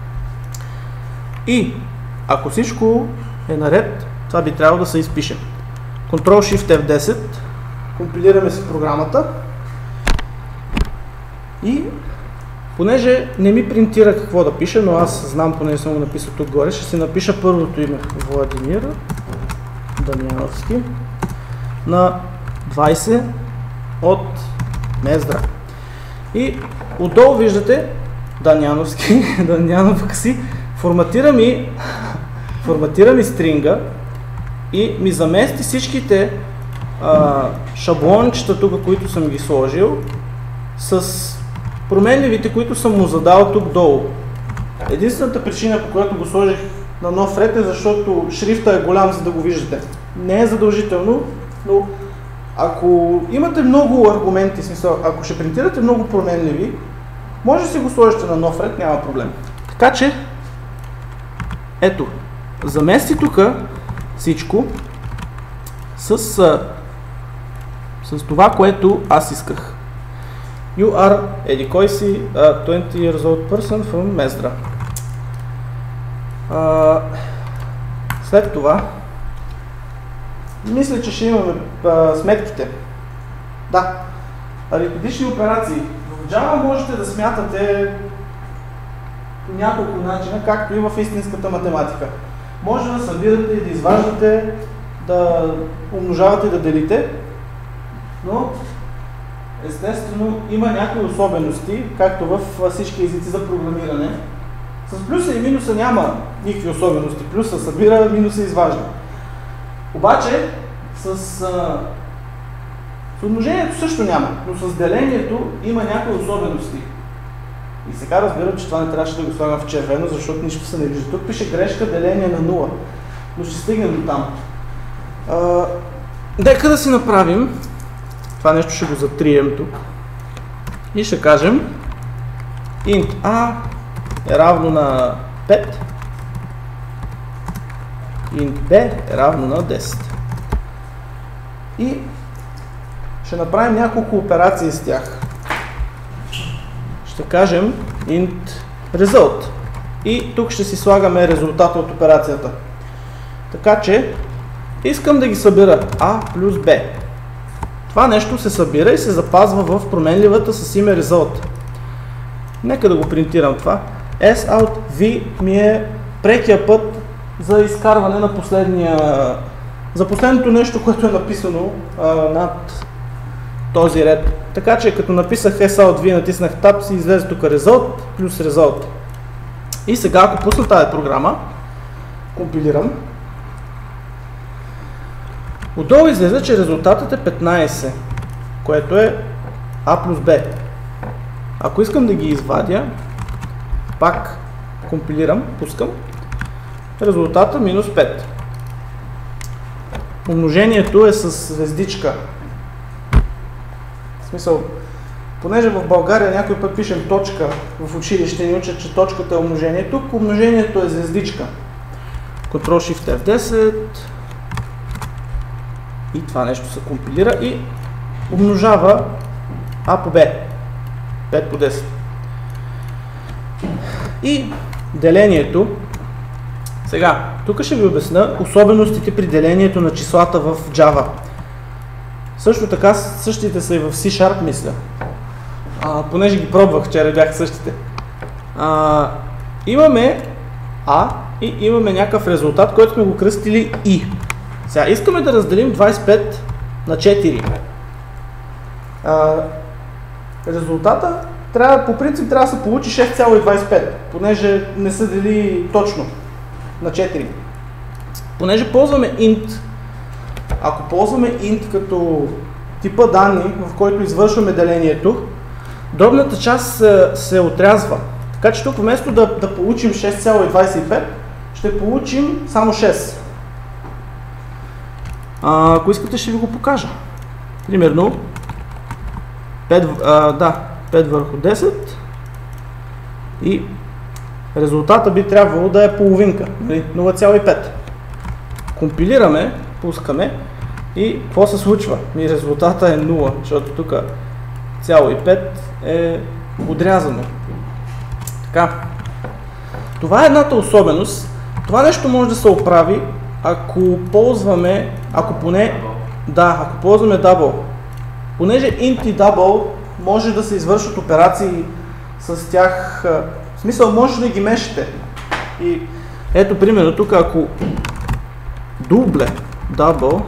И ако всичко е наред, това би трябвало да се изпише. Ctrl-Shift F десет, компилираме си програмата и понеже не ми принтира какво да пиша, но аз знам, понеже съм го написал тук горе, ще си напиша първото име Владимир Дамяновски на двайсет от Мездра. И отдолу виждате Дамяновски, Дамяновски, форматира ми, форматира ми стринга и ми замести всичките а, шаблончета тук, които съм ги сложил, с променливите, които съм му задал тук долу. Единствената причина, по която го сложих на нов ред, е защото шрифта е голям, за да го виждате. Не е задължително, но ако имате много аргументи, смисъл, ако ще принтирате много променливи, може да си го сложите на нов ред, няма проблем. Така че, ето, замести тук всичко с, с това, което аз исках. You are еди кой си uh, twenty years old person from Мездра. Uh, след това, мисля, че ще имаме uh, сметките. Да, аритметични операции. В Java можете да смятате по няколко начина, както и в истинската математика. Може да събирате и да изваждате, да умножавате и да делите, но естествено има някои особености, както в всички езици за програмиране. С плюса и минуса няма никакви особености. Плюса събира, минуса изважда. Обаче с, а, с умножението също няма, но с делението има някои особености. И сега разбирам, че това не трябваше да го слагам в червено, защото нищо се не вижда. Тук пише грешка деление на нула, но ще стигнем до там. А, нека да си направим, това нещо ще го затрием тук, и ще кажем int a е равно на пет, int b е равно на десет. И ще направим няколко операции с тях. Ще кажем int result и тук ще си слагаме резултата от операцията. Така че искам да ги събера a плюс b. Това нещо се събира и се запазва в променливата с име result. Нека да го принтирам това. sout v ми е прекия път за изкарване на последния, за последното нещо, което е написано а, над този ред. Така че като написах sout v, натиснах tab, и излезе тук result плюс result. И сега, ако пусна тази програма, компилирам, отдолу излезе, че резултатът е петнайсет, което е a плюс b. Ако искам да ги извадя, пак компилирам, пускам, резултата минус пет. Умножението е с звездичка. В смисъл, понеже в България някой път пишем точка, в училище ни учат, че точката е умножение, тук умножението е звездичка. Ctrl-Shift F десет и това нещо се компилира и умножава a по b. пет по десет. И делението. Сега, тук ще ви обясня особеностите при делението на числата в Java. Също така, същите са и в C-Sharp, мисля. А, понеже ги пробвах, вчера бяха същите. А, имаме A и имаме някакъв резултат, който сме го кръстили I. Сега, искаме да разделим двайсет и пет на четири. А, резултата трябва, по принцип трябва да се получи шест цяло двайсет и пет, понеже не се дели точно на четири. Понеже ползваме int, ако ползваме int като типа данни, в който извършваме делението, дробната част се, се отрязва. Така че тук вместо да, да получим шест цяло двайсет и пет, ще получим само шест. А, ако искате, ще ви го покажа. Примерно пет, а, да, пет върху десет и резултата би трябвало да е половинка, нали? нула цяло и пет. Компилираме, пускаме и какво се случва? Ми резултата е нула, защото тук цяло и пет е отрязано. Така. Това е едната особеност. Това нещо може да се оправи, ако ползваме, ако поне, да, ако ползваме double. Понеже int и double може да се извършват операции с тях, в смисъл може да ги мешате. И ето примерно тук, ако дубле double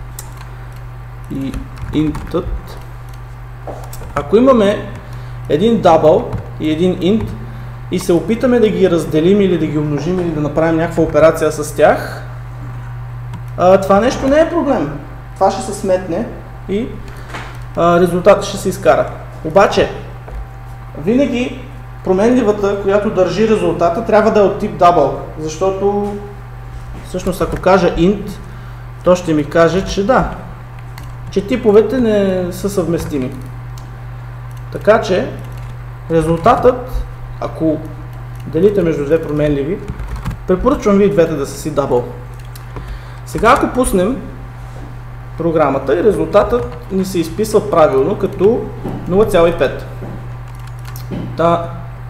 и intът, ако имаме един double и един int и се опитаме да ги разделим или да ги умножим или да направим някаква операция с тях, а, това нещо не е проблем. Това ще се сметне и а, резултатът ще се изкара. Обаче, винаги променливата, която държи резултата, трябва да е от тип double, защото всъщност ако кажа int, то ще ми каже, че да, че типовете не са съвместими. Така че резултатът, ако делите между две променливи, препоръчвам ви двете да са си double. Сега ако пуснем програмата и резултатът ни се изписва правилно като нула цяло и пет. Да.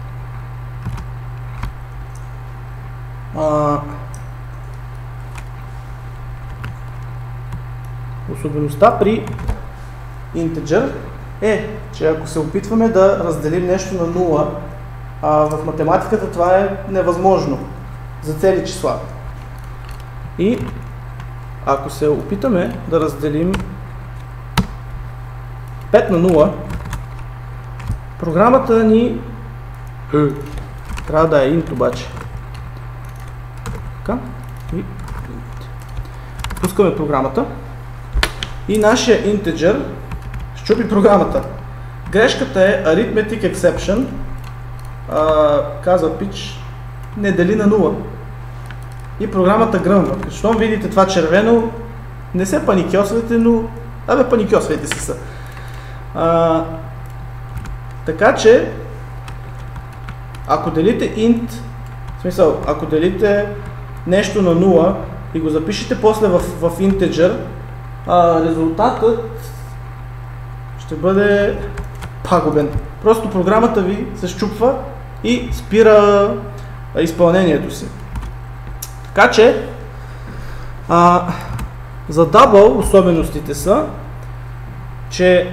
А, особеността при integer е, че ако се опитваме да разделим нещо на нула, а в математиката това е невъзможно за цели числа. И ако се опитаме да разделим пет на нула, програмата ни трябва да е int обаче. Така. И пускаме програмата и нашия integer щупи програмата. Грешката е arithmetic exception, а, казва pitch, не дели на нула. И програмата гръмва. Щом видите това червено, не се паникьосвайте, но абе паникьосвайте се са. А, така че, ако делите int, в смисъл, ако делите нещо на нула и го запишете после в, в integer, а, резултатът ще бъде пагубен. Просто програмата ви се счупва и спира а, изпълнението си. Така че, а, за double особеностите са, че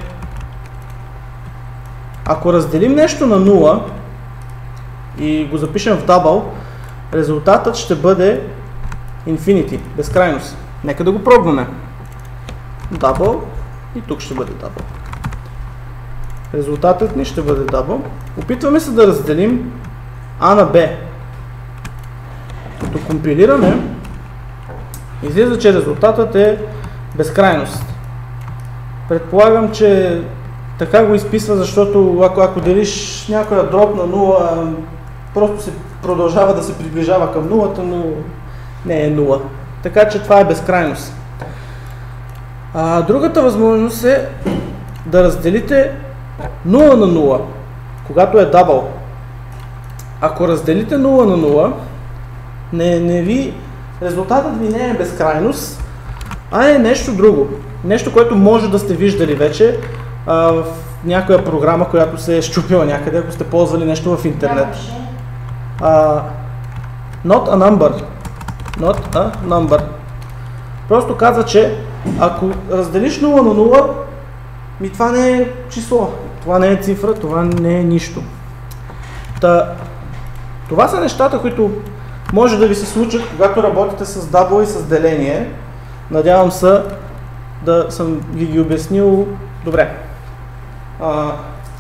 ако разделим нещо на нула и го запишем в double, резултатът ще бъде infinity, безкрайност. Нека да го пробваме. Double и тук ще бъде double. Резултатът ни ще бъде double. Опитваме се да разделим A на B. Като компилираме, излиза, че резултатът е безкрайност. Предполагам, че така го изписва, защото ако, ако делиш някоя дроб на нула, просто се продължава да се приближава към нулата, но не е нула. Така че това е безкрайност. А, другата възможност е да разделите нула на нула, когато е double. Ако разделите нула на нула, не, не ви, резултатът ви не е безкрайност, а е нещо друго. Нещо, което може да сте виждали вече а, в някоя програма, която се е счупила някъде, ако сте ползвали нещо в интернет. А, not a number. Not a number. Просто казва, че ако разделиш нула на нула, ми това не е число, това не е цифра, това не е нищо. Та, това са нещата, които може да ви се случат, когато работите с double и с деление. Надявам се да съм ви ги обяснил добре. А,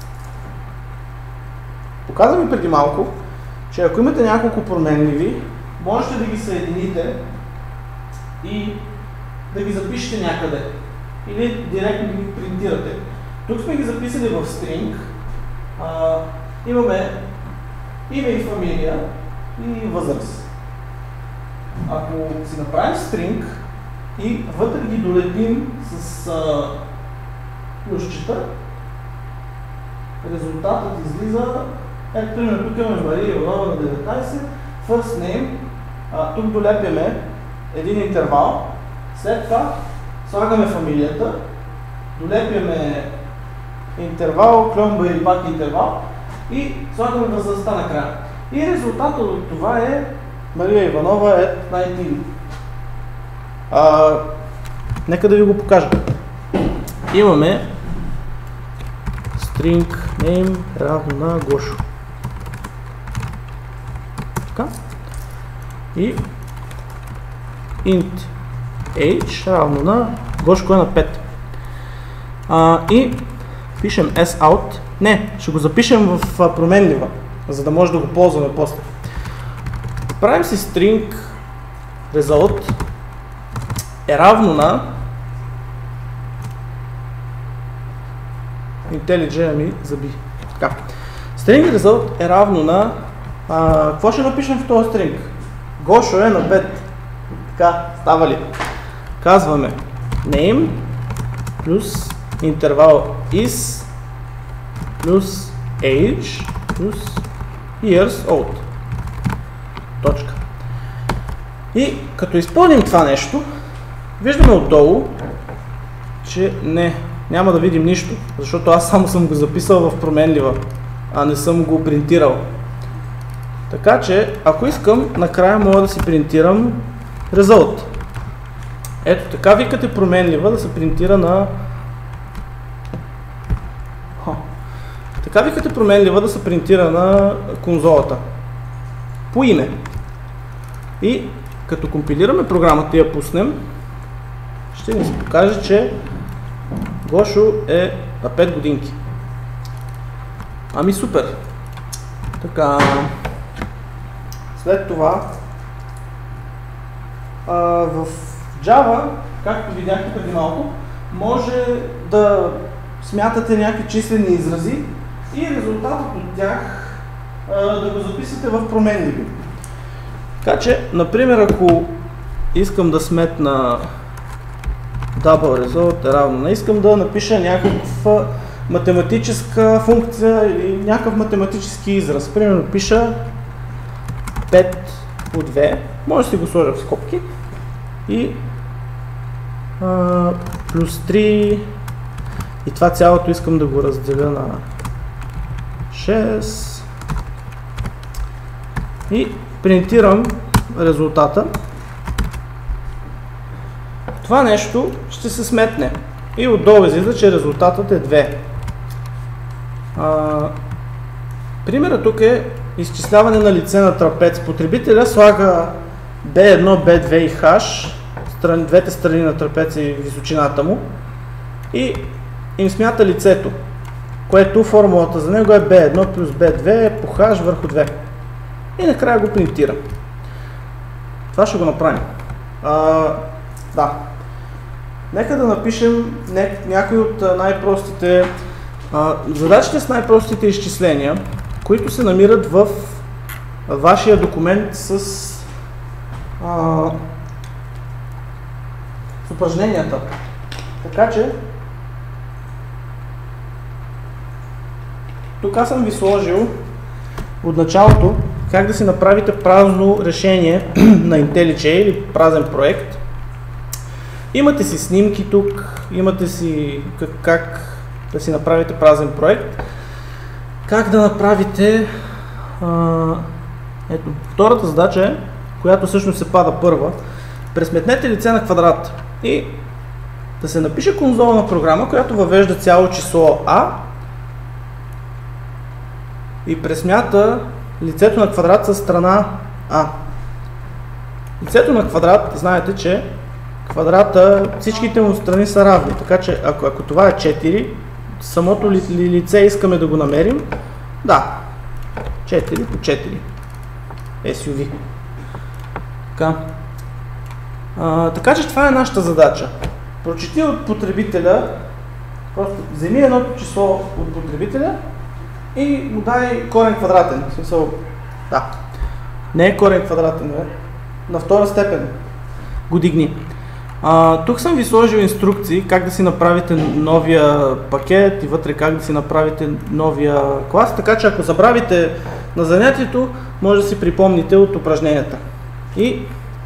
показвам ви преди малко, че ако имате няколко променливи, можете да ги съедините и да ги запишете някъде. Или директно да ги принтирате. Тук сме ги записали в string. А, имаме име и фамилия и възраст. Ако си направим string и вътре ги долепим с а, плюсчета, резултатът излиза Ето, примерно, тук имаме Мария Иванова на деветнайсет, first name, а, тук долепяме един интервал, след това слагаме фамилията, долепяме интервал, кльомба или пак интервал и слагаме възрастта накрая. И резултатът от това е Мария Иванова at деветнайсет. А, нека да ви го покажа. Имаме string name равно на Гошо. Така. И int age равно на Гошко е на пет. А, и пишем sout. Не, ще го запишем в променлива, за да може да го ползваме после. Правим си string result е равно на IntelliJ ми заби. Така. String result е равно на а, какво ще напишем в този string? Гошо е на пет. Така, става ли? Казваме name плюс интервал is плюс age плюс years old. Точка. И като изпълним това нещо, виждаме отдолу, че не, няма да видим нищо, защото аз само съм го записал в променлива, а не съм го принтирал. Така че, ако искам, накрая мога да си принтирам result. Ето така викате променлива да се принтира на... Ха. Така викате променлива да се принтира на конзолата. По име. И като компилираме програмата и я пуснем, ще ни се покаже, че Гошо е на пет годинки. Ами супер! Така... След това а, в Java, както видяхте преди малко, може да смятате някакви числени изрази и резултатът от тях а, да го записате в променливи. Така че, например, ако искам да сметна double result е равно на, искам да напиша някаква математическа функция или някакъв математически израз. Примерно пиша пет по две, може да си го сложа в скобки и а, плюс три и това цялото искам да го разделя на шест и принтирам резултата. Това нещо ще се сметне и отдолу излиза, че резултатът е две. А, примерът тук е изчисляване на лице на трапец. Потребителя слага би едно, би две и H, двете страни на трапеца и височината му, и им смята лицето, което формулата за него е би едно плюс би две по H върху две. И накрая го принтира. Това ще го направим. А, да. Нека да напишем някои от най-простите задачите с най-простите изчисления, които се намират в вашия документ с, а, с упражненията. Така че, тук аз съм ви сложил от началото как да си направите празно решение на IntelliJ или празен проект. Имате си снимки тук, имате си как, как да си направите празен проект. Как да направите... А, ето, втората задача е, която всъщност се пада първа. Пресметнете лице на квадрат и да се напише конзолна програма, която въвежда цяло число А и пресмята лицето на квадрат със страна А. Лицето на квадрат, знаете, че квадрата, всичките му страни са равни, така че ако, ако това е четири, самото ли, ли, лице искаме да го намерим, да, четири по четири, ес ю ви. Така. А, така че това е нашата задача. Прочети от потребителя, просто вземи едното число от потребителя и му дай корен квадратен. В смисъл, да, не е корен квадратен, е на втора степен го дигни. А, тук съм ви сложил инструкции как да си направите новия пакет и вътре как да си направите новия клас, така че ако забравите на занятието, може да си припомните от упражненията. И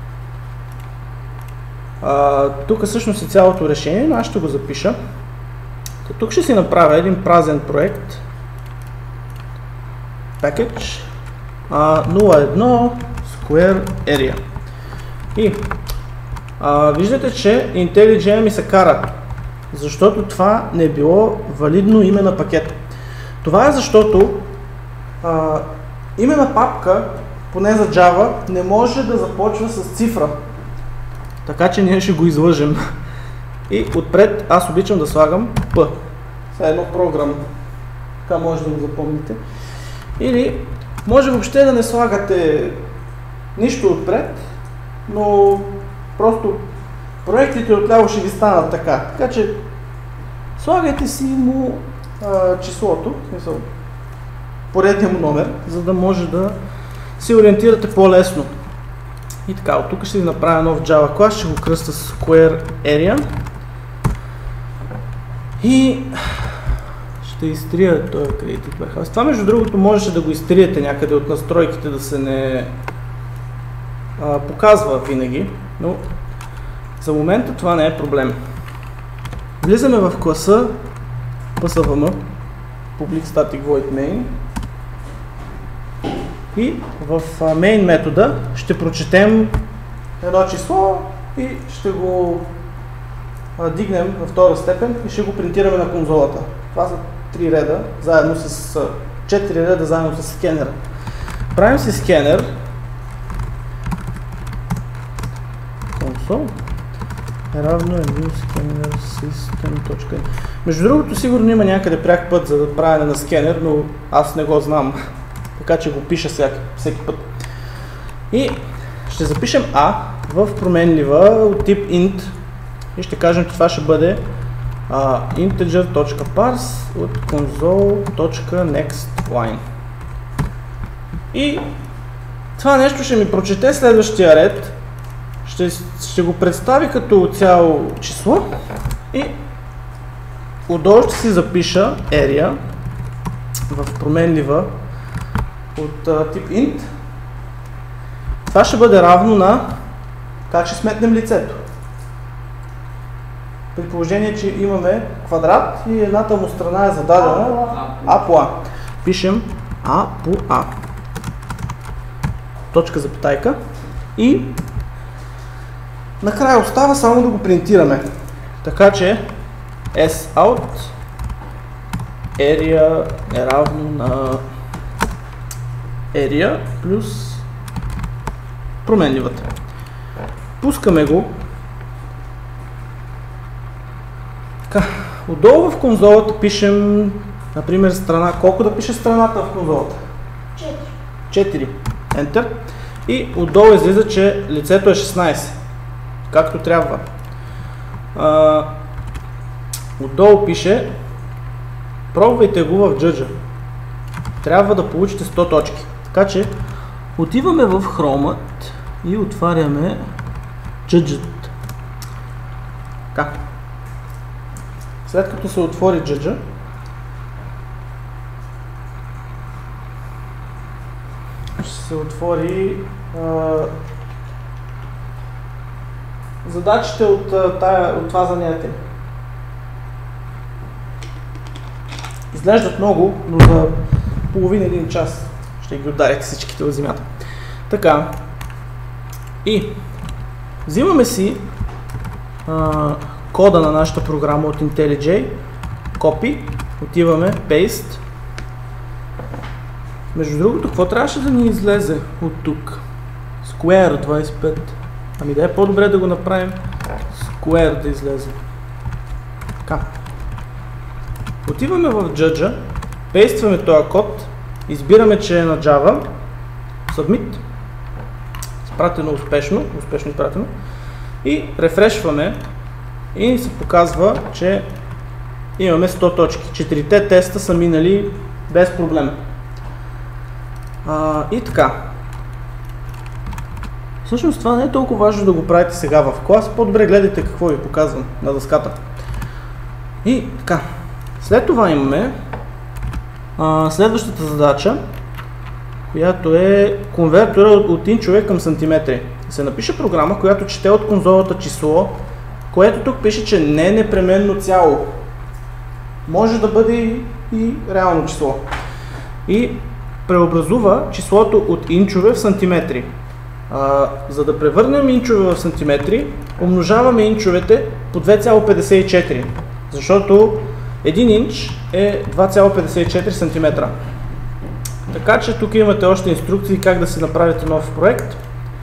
а, тук всъщност е цялото решение, но аз ще го запиша. Тук ще си направя един празен проект. Package а, нула едно Square Area. И а, виждате, че IntelliJ ми се кара, защото това не е било валидно име на пакет. Това е защото а, име на папка, поне за Java, не може да започва с цифра. Така че ние ще го излъжем. И отпред аз обичам да слагам P. Сега едно програм. Така може да го запомните. Или може въобще да не слагате нищо отпред, но просто проектите отляво ще ви станат така. Така че слагайте си му а, числото, в смисъл, поредния му номер, за да може да се ориентирате по-лесно. И така, от тук ще ви направя нов Java клас, ще го кръста с Square Area. И ще изтрия този Creative Warehouse. Това между другото можеше да го изтриете някъде от настройките, да се не а, показва винаги, но за момента това не е проблем. Влизаме в класа P S V M, Public Static Void Main, и в main метода ще прочетем едно число и ще го а, дигнем във втора степен и ще го принтираме на конзолата. Това са три реда, заедно с четири реда, заедно с скенера. Правим си скенер. Console е равно new scanner system.in. Между другото, сигурно има някъде пряк път за да правене на скенер, но аз не го знам. Така че го пиша всеки, всеки път. И ще запишем A в променлива от тип int и ще кажем, че това ще бъде uh, integer.parse от console.nextLine. И това нещо ще ми прочете следващия ред, ще, ще го представи като цяло число и отдолу ще си запиша area в променлива от uh, тип int. Това ще бъде равно на как ще сметнем лицето. При положение, че имаме квадрат и едната му страна е зададена А по А. Пишем А по А. Точка запитайка. И накрая остава само да го принтираме. Така че sout area е равно на area плюс променливата. Пускаме го. Така, отдолу в конзолата пишем, например, страна. Колко да пише страната в конзолата? четири. четири. Enter. И отдолу излиза, че лицето е шестнайсет. Както трябва. А, отдолу пише, пробвайте го в Judge. Трябва да получите сто точки. Така че отиваме в Chrome и отваряме Judge. Така. След като се отвори Judge, ще се отвори а, задачите от, тая, от това занятие. Изглеждат много, но за половин един час ще ги ударите всичките от земята. Така. И взимаме си а, кода на нашата програма от IntelliJ, copy, отиваме, paste. Между другото, какво трябваше да ни излезе от тук? Square двайсет и пет. Ами да е по-добре да го направим Square да излезе. Така. Отиваме в Judge, пействаме този код, избираме, че е на Java, Submit, изпратено успешно, успешно изпратено, и рефрешваме и се показва, че имаме сто точки. Четирите теста са минали без проблем. А, и така. Всъщност това не е толкова важно да го правите сега в клас, по-добре гледайте какво ви показвам на дъската. И така, след това имаме а, следващата задача, която е конвертора от, от инчове към сантиметри. Се напише програма, която чете от конзолата число, което тук пише, че не е непременно цяло. Може да бъде и, и реално число. И преобразува числото от инчове в сантиметри. А, за да превърнем инчове в сантиметри, умножаваме инчовете по две цяло петдесет и четири, защото един инч е два цяло петдесет и четири сантиметра. Така че тук имате още инструкции как да си направите нов проект.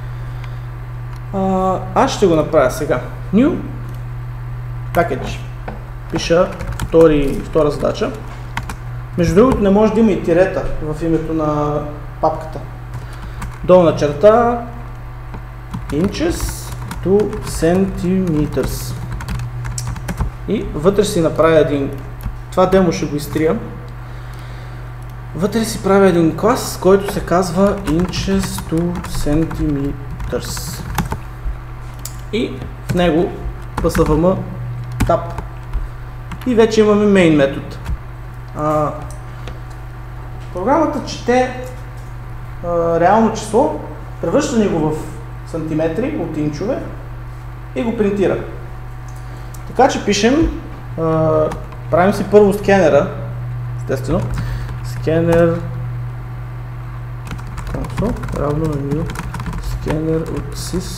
А, аз ще го направя сега. New Package. Пиша втори, втора задача. Между другото не може да има и тирета в името на папката. Долна черта inches to centimeters. И вътре си направя един, това демо ще го изтрия. Вътре си правя един клас, който се казва inches to centimeters. И в него псвм tab. И вече имаме main метод. А, програмата чете а, реално число, превръща ни го в сантиметри от инчове и го принтира. Така че пишем, а, правим си първо скенера, естествено, скенер console, равно на new скенер от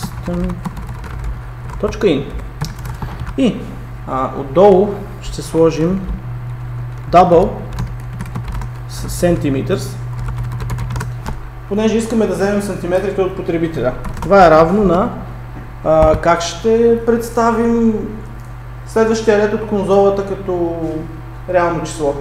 system.in и а, отдолу ще сложим double centimeters, понеже искаме да вземем сантиметрите от потребителя. Това е равно на а, как ще представим следващия ред от конзолата като реално число.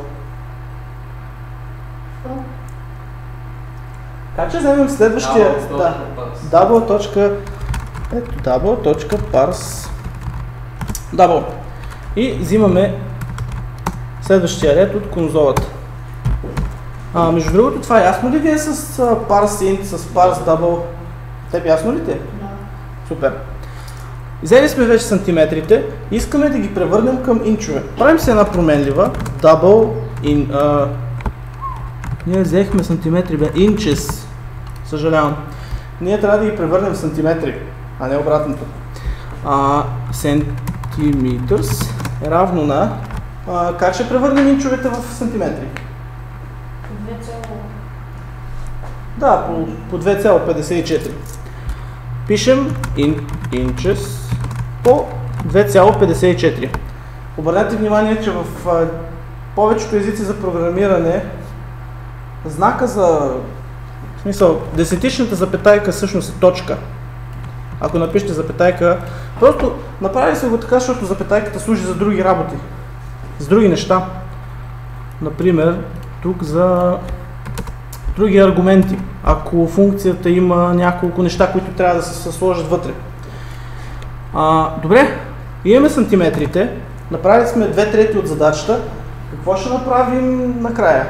Как ще вземем следващия? Да, double. Ето, double.parse double. И взимаме следващия ред от конзолата. А, между другото, това ясно ли ви е с uh, parse int, с parse double? Теб ясно ли ти е? Да. Супер. Взели сме вече сантиметрите, искаме да ги превърнем към инчове. Правим си една променлива, double in... Uh, ние взехме сантиметри, бе, inches. Съжалявам. Ние трябва да ги превърнем в сантиметри, а не обратното. Uh, centimeters е равно на... Uh, как ще превърнем инчовете в сантиметри? Две цяло. Да, по, по две цяло петдесет и четири. Пишем in, inches по две цяло петдесет и четири. Обърнете внимание, че в а, повечето езици за програмиране знака за... В смисъл, десетичната запетайка всъщност е точка. Ако напишете запетайка, просто направили се го така, защото запетайката служи за други работи, за други неща. Например, тук за други аргументи, ако функцията има няколко неща, които трябва да се сложат вътре. А, добре, имаме сантиметрите, направили сме две трети от задачата. Какво ще направим накрая?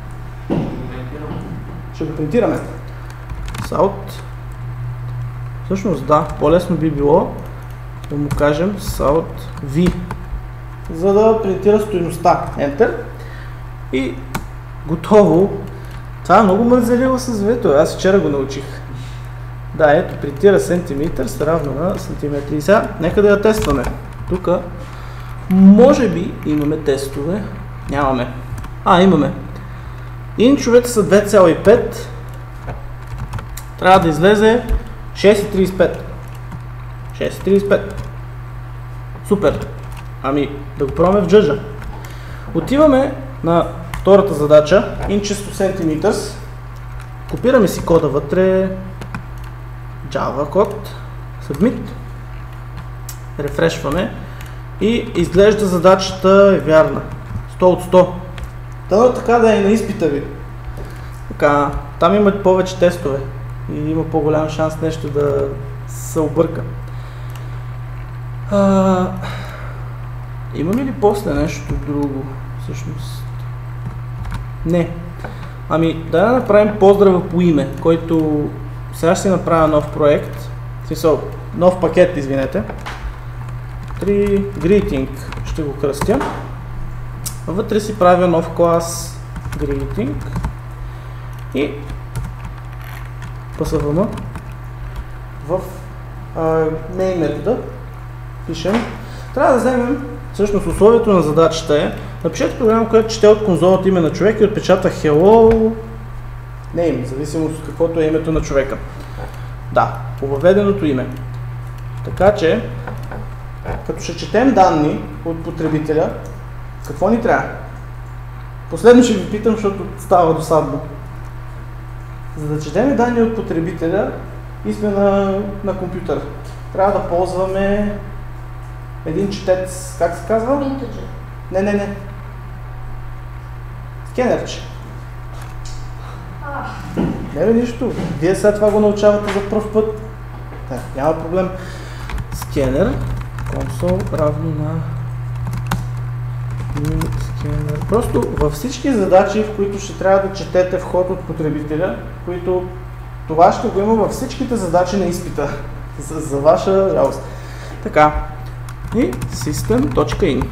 Ще го принтираме. Salt. Всъщност да, по-лесно би било да му кажем Salt V, за да принтира стойността. Enter. И готово. Това е много мързеливо с вето. Аз вчера го научих. Да, ето, принтира сантиметър с равно на сантиметри. И сега, нека да я тестваме. Тук, може би имаме тестове. Нямаме. А, имаме. Инчовете са две цяло и пет. Трябва да излезе шест цяло тридесет и пет. шест цяло тридесет и пет. Супер. Ами, да го пробваме в джъджа. Отиваме на втората задача, inches to centimeters. Копираме си кода вътре, Java код, Submit, рефрешваме и изглежда задачата е вярна. сто от сто. Дано така да е на изпита ви. Така, там имат повече тестове и има по-голям шанс нещо да се обърка. А, имаме ли после нещо друго? Всъщност. Не. Ами, да направим поздрава по име, който сега ще си направя нов проект смисъл, нов пакет, извинете. три greeting ще го кръстя. Вътре си правя нов клас greeting и пасваме в uh, main метода. Пишем. Трябва да вземем, всъщност условието на задачата е, напишете програма, която чете от конзолата име на човек и отпечата hello name, в зависимост от каквото е името на човека. Да, по въведеното име. Така че, като ще четем данни от потребителя, какво ни трябва? Последно ще ви питам, защото става досадно. За да четем данни от потребителя и сме на, на компютър, трябва да ползваме един четец, как се казва? Integer. Не, не, не. Скенерче. А, Не бе нищо. Вие сега това го научавате за пръв път. Да, няма проблем. Скенер. Консол равно на new скенер. Просто във всички задачи, в които ще трябва да четете вход от потребителя, които това ще го има във всичките задачи на изпита. За, за ваша жалост. Така. И system.in.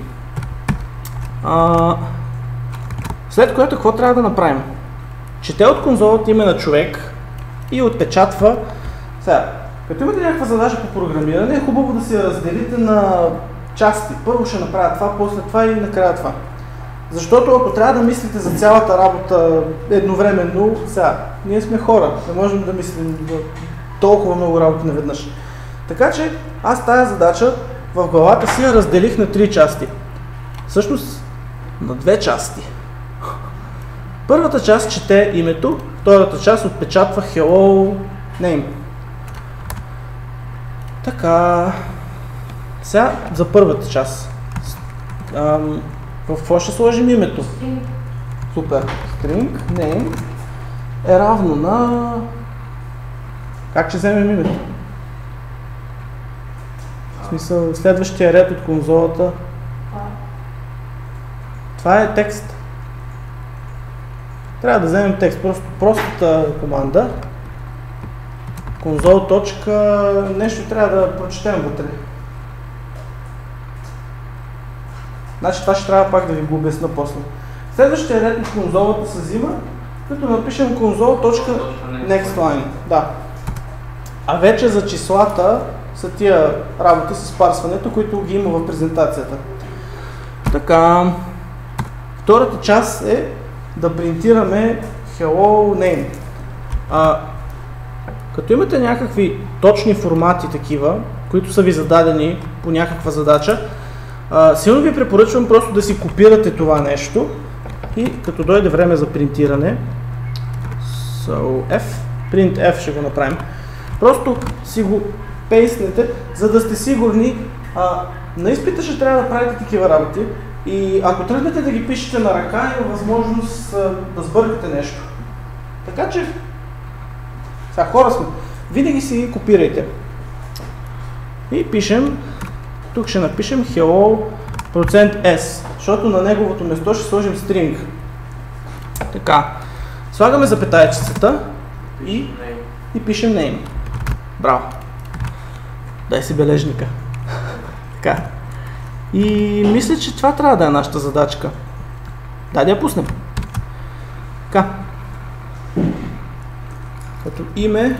А, след което какво трябва да направим? Чете от конзолата име на човек и отпечатва. Сега, като имате някаква задача по програмиране, е хубаво да си я разделите на части. Първо ще направя това, после това и накрая това. Защото ако трябва да мислите за цялата работа едновременно, сега, ние сме хора, не можем да мислим за толкова много работи наведнъж. Така че аз тая задача в главата си я разделих на три части. Всъщност на две части. Първата част чете името, втората част отпечатва hello name. Така. Сега за първата част. Ам, в какво ще сложим името? string. Супер. String name е равно на... Как ще вземем името? В смисъл, следващия ред от конзолата. А, Това е текст. Трябва да вземем текст. Просто простата команда. Конзол точка... Нещо трябва да прочетем вътре. Значи това ще трябва пак да ви го обясна после. Следващия ред от конзолата се взима, като напишем console.next line. Да. А вече за числата са тия работи с парсването, които ги има в презентацията. Така. Втората част е да принтираме hello name. А, като имате някакви точни формати такива, които са ви зададени по някаква задача, а, силно ви препоръчвам просто да си копирате това нещо и като дойде време за принтиране, so F, print F ще го направим, просто си го пейснете, за да сте сигурни. А, на изпита ще трябва да правите такива работи и ако тръгнете да ги пишете на ръка, има възможност а, да сбъркате нещо. Така че, сега хора сме, винаги си ги копирайте. И пишем, тук ще напишем hello %s, защото на неговото место ще сложим string. Така, слагаме запетайчицата и, и пишем name. Браво! Дай си бележника. Така. И мисля, че това трябва да е нашата задачка. Дай да я пуснем. Така. Като име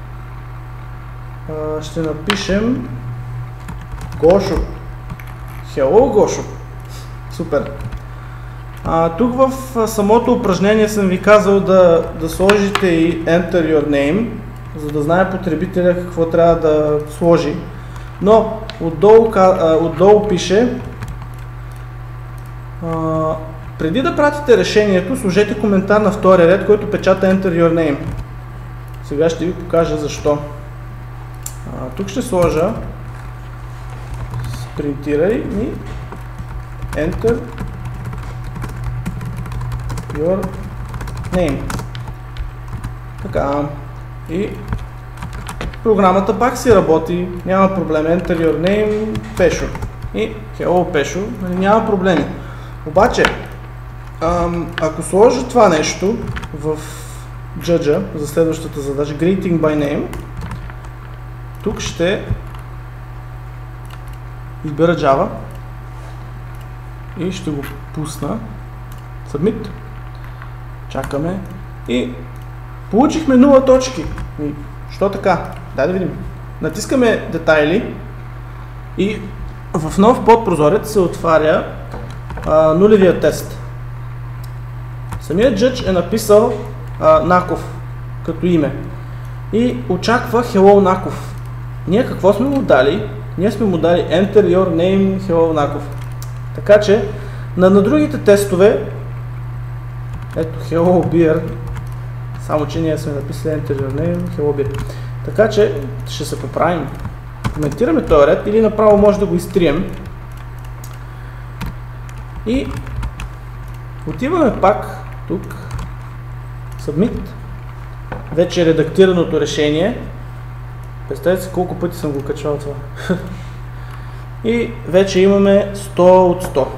а, ще напишем Гошо. Hello, Гошо. Супер. А, тук в а, самото упражнение съм ви казал да, да сложите и Enter your name, за да знае потребителя какво трябва да сложи. Но отдолу, а, отдолу пише а, преди да пратите решението, сложете коментар на втория ред, който печата Enter your name. Сега ще ви покажа защо. А, тук ще сложа принтирай и Enter your name. Така. И програмата пак си работи, няма проблем. Enter your name, Пешо. И hello, Пешо, няма проблеми. Обаче, ам, ако сложа това нещо в джаджа за следващата задача, greeting by name, тук ще избера Java и ще го пусна. Submit. Чакаме и получихме нула точки. И, що така? Дай да видим. Натискаме детайли и в нов подпрозорец се отваря а, нулевия тест. Самият Judge е написал а, Наков като име и очаква Hello Наков. Ние какво сме му дали? Ние сме му дали Enter your name Hello Наков. Така че на, на другите тестове, ето Hello Beer, само че ние сме написали Enter your name Hello Beer. Така че ще се поправим. Коментираме този ред или направо може да го изтрием. И отиваме пак тук, Submit, вече е редактираното решение. Представете си колко пъти съм го качвал това. И вече имаме сто от сто.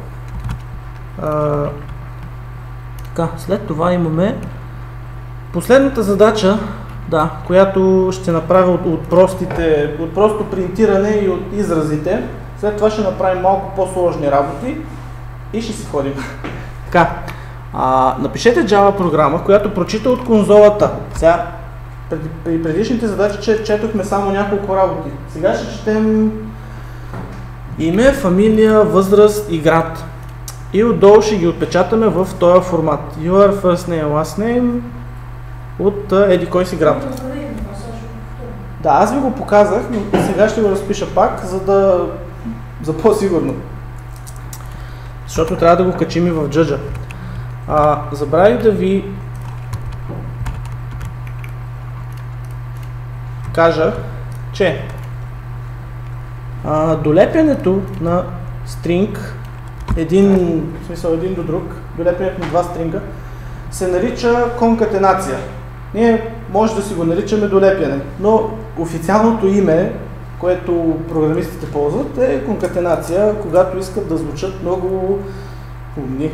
А, така, след това имаме последната задача, да, която ще направя от, от, простите, от просто принтиране и от изразите. След това ще направим малко по-сложни работи и ще си ходим. Така, а, напишете Java програма, която прочита от конзолата. Сега, при, при предишните задачи че, четохме само няколко работи. Сега ще четем име, фамилия, възраст и град. И отдолу ще ги отпечатаме в този формат. Your first name, last name от еди кой си град. Да, аз ви го показах, но сега ще го разпиша пак, за да за по-сигурно. Защото трябва да го качим и в Judge. А, забравих да ви кажа, че а, долепянето на стринг, един, в смисъл един до друг, долепянето на два стринга, се нарича конкатенация. Ние може да си го наричаме долепяне, но официалното име, което програмистите ползват, е конкатенация, когато искат да звучат много умни.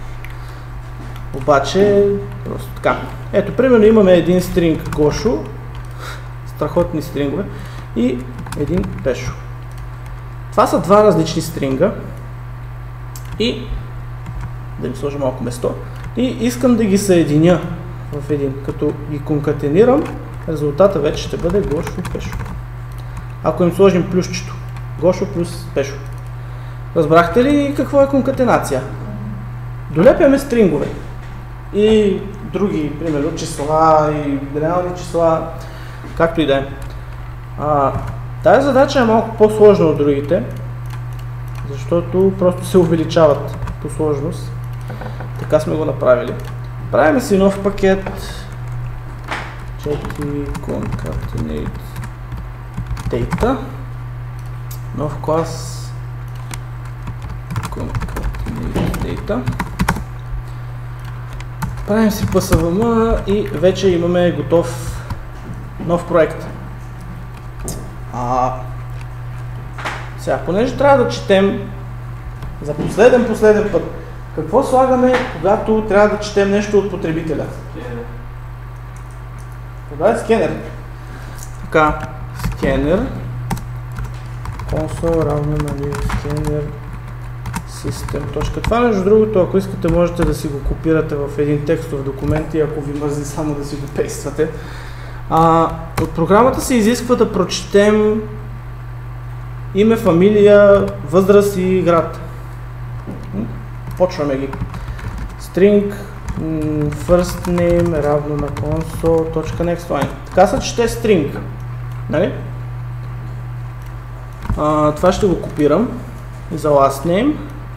Обаче, просто така. Ето, примерно имаме един стринг Гошо, страхотни стрингове, и един Пешо. Това са два различни стринга и да им сложа малко место и искам да ги съединя в един. Като ги конкатенирам, резултата вече ще бъде Гошо и Пешо. Ако им сложим плюсчето, Гошо плюс Пешо. Разбрахте ли какво е конкатенация? Долепяме стрингове и други, примерно числа и реални числа, както и да е. Тази задача е малко по-сложна от другите, защото просто се увеличават по сложност. Така сме го направили. Правим си нов пакет четири concatenate data, нов клас concatenate data. Правим си пи ес ви ем и вече имаме готов нов проект. А, сега, понеже трябва да четем за последен последен път, какво слагаме, когато трябва да четем нещо от потребителя? Скенер. Това е скенер. Така, скенер, console равно нали скенер system. Точка. Това между другото, ако искате, можете да си го копирате в един текстов документ и ако ви мързи само да си го пействате. А, от програмата се изисква да прочетем име, фамилия, възраст и град. Почваме ги. String first name равно на console.nextLine. Така се чете string. Нали? А, това ще го копирам и за last name.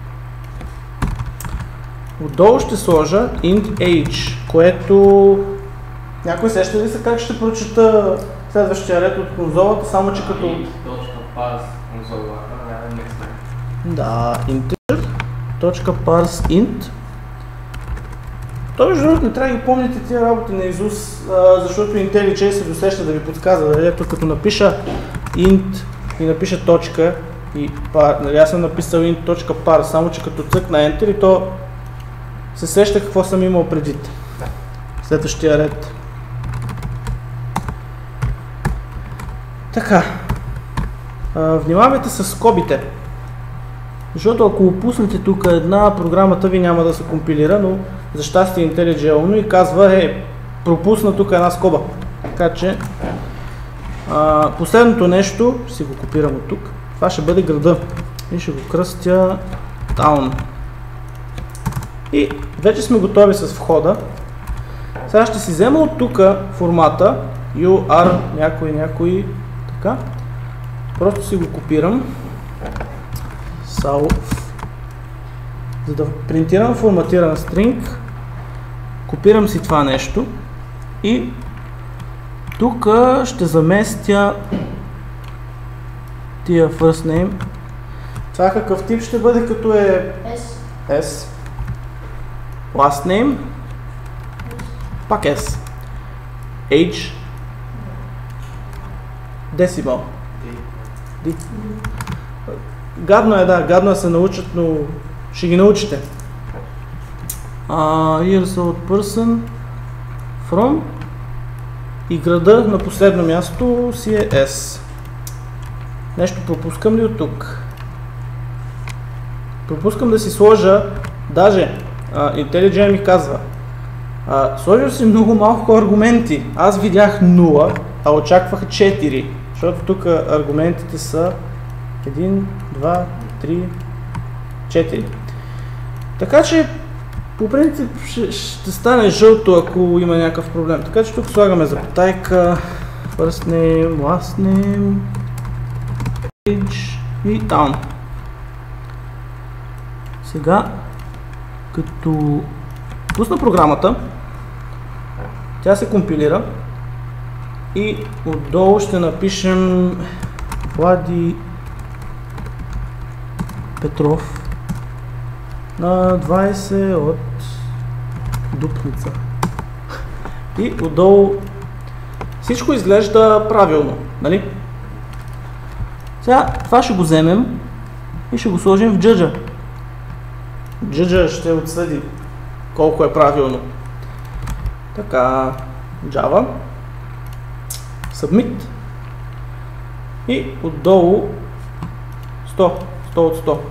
Отдолу ще сложа int age, което някой сеща ли се как ще прочета следващия ред от конзолата, само че като... int.parse конзолата, да, next line. Да, integer.parseInt. Той между другото не трябва да ги помните тия работи на Изус, защото IntelliJ се досеща да ви подсказва. Ето като напиша int и напиша точка и par, нали аз съм написал int.parse, само че като цъкна Enter и то се сеща какво съм имал предвид. Следващия ред. Така. А, внимавайте с скобите. Защото ако опуснете тук една, програмата ви няма да се компилира, но за щастие IntelliJ е умно и казва, е, пропусна тук една скоба. Така че а, последното нещо, ще си го копирам от тук, това ще бъде града. И ще го кръстя Town. И вече сме готови с входа. Сега ще си взема от тук формата ю ар някой, някой, така. Просто си го копирам. South. За да принтирам форматиран стринг, копирам си това нещо и тук ще заместя тия first name. Това какъв тип ще бъде, като е S. S. Last name. Пак S. Age. Decimal. D. Гадно е, да, гадно е се научат, но ще ги научите. Uh, years old person. From. И града на последно място си е S. Нещо пропускам ли от тук? Пропускам да си сложа, даже uh, IntelliJ ми казва, uh, сложил си много малко аргументи. Аз видях нула, а очаквах четири, защото тук аргументите са едно, два, три, четири. Така че по принцип ще, ще стане жълто, ако има някакъв проблем. Така че тук слагаме запетайка, first name, last name, age и town. Сега, като пусна програмата, тя се компилира и отдолу ще напишем Влади Петров на двайсет от Дупница. И отдолу всичко изглежда правилно, нали? Сега това ще го вземем и ще го сложим в джаджа. Джаджа ще отсъди колко е правилно. Така, Java, Submit и отдолу сто, сто от сто.